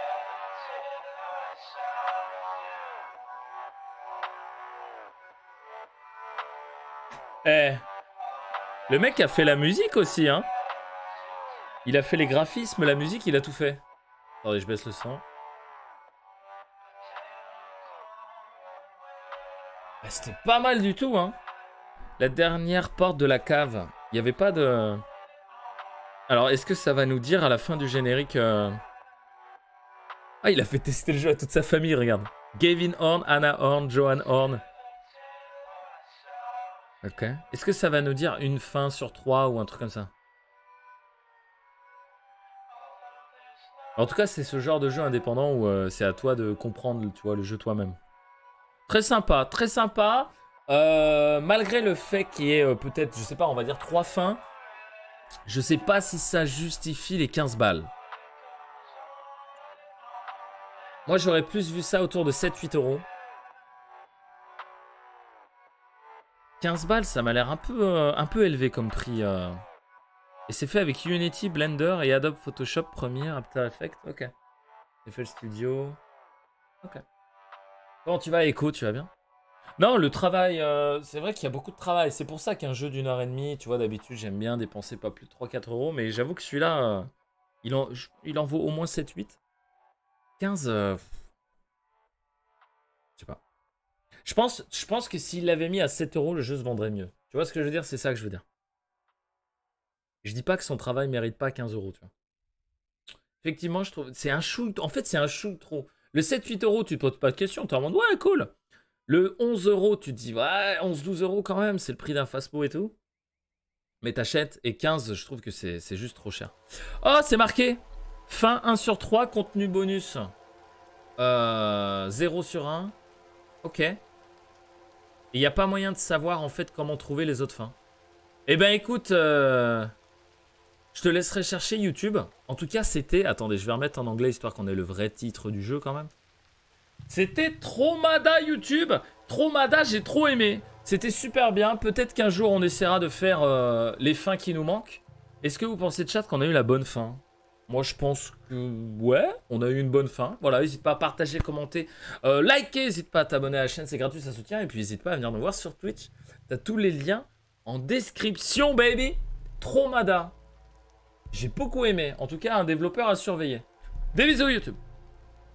Eh, le mec a fait la musique aussi, hein. Il a fait les graphismes, la musique, il a tout fait. Attendez, je baisse le son. Ah, c'était pas mal du tout, hein. La dernière porte de la cave. Il n'y avait pas de... Alors, est-ce que ça va nous dire à la fin du générique... Euh... Ah, il a fait tester le jeu à toute sa famille, regarde. Gavin Horn, Anna Horn, Johan Horn. Ok. Est-ce que ça va nous dire une fin sur trois ou un truc comme ça? En tout cas, c'est ce genre de jeu indépendant où euh, c'est à toi de comprendre, tu vois, le jeu toi-même. Très sympa, très sympa. Euh, malgré le fait qu'il y ait euh, peut-être, je sais pas, on va dire trois fins, je sais pas si ça justifie les quinze balles. Moi, j'aurais plus vu ça autour de sept huit euros. quinze balles, ça m'a l'air un peu, euh, un peu élevé comme prix. Euh... Et c'est fait avec Unity, Blender et Adobe Photoshop Premiere, After Effects. Ok. J'ai fait le studio. Ok. Bon, tu vas à Echo, tu vas bien? Non, le travail, euh, c'est vrai qu'il y a beaucoup de travail. C'est pour ça qu'un jeu d'une heure et demie, tu vois, d'habitude, j'aime bien dépenser pas plus de trois quatre euros. Mais j'avoue que celui-là, euh, il, en, il en vaut au moins sept huit. quinze... Euh... Je sais pas. Je pense, je pense que s'il l'avait mis à sept euros, le jeu se vendrait mieux. Tu vois ce que je veux dire? C'est ça que je veux dire. Je dis pas que son travail mérite pas quinze euros, tu vois. Effectivement, je trouve... C'est un chou... En fait, c'est un chou trop. Le sept huit euros, tu te poses pas de questions. Tu te demandes, ouais, cool. Le onze euros, tu te dis, ouais, onze douze euros quand même. C'est le prix d'un Faspo et tout. Mais t'achètes. Et quinze, je trouve que c'est juste trop cher. Oh, c'est marqué. Fin un sur trois, contenu bonus. Euh, zéro sur un. Ok. Et il n'y a pas moyen de savoir, en fait, comment trouver les autres fins. Eh ben, écoute... Euh... Je te laisserai chercher YouTube. En tout cas, c'était... Attendez, je vais remettre en anglais, histoire qu'on ait le vrai titre du jeu, quand même. C'était Tromada YouTube. Tromada, j'ai trop aimé. C'était super bien. Peut-être qu'un jour, on essaiera de faire euh, les fins qui nous manquent. Est-ce que vous pensez, chat, qu'on a eu la bonne fin? Moi, je pense que... Ouais, on a eu une bonne fin. Voilà, n'hésite pas à partager, commenter, euh, liker. N'hésite pas à t'abonner à la chaîne, c'est gratuit, ça soutient. Et puis, n'hésite pas à venir nous voir sur Twitch. T'as tous les liens en description, baby. Tromada. J'ai beaucoup aimé. En tout cas, un développeur à surveiller. Des bisous YouTube.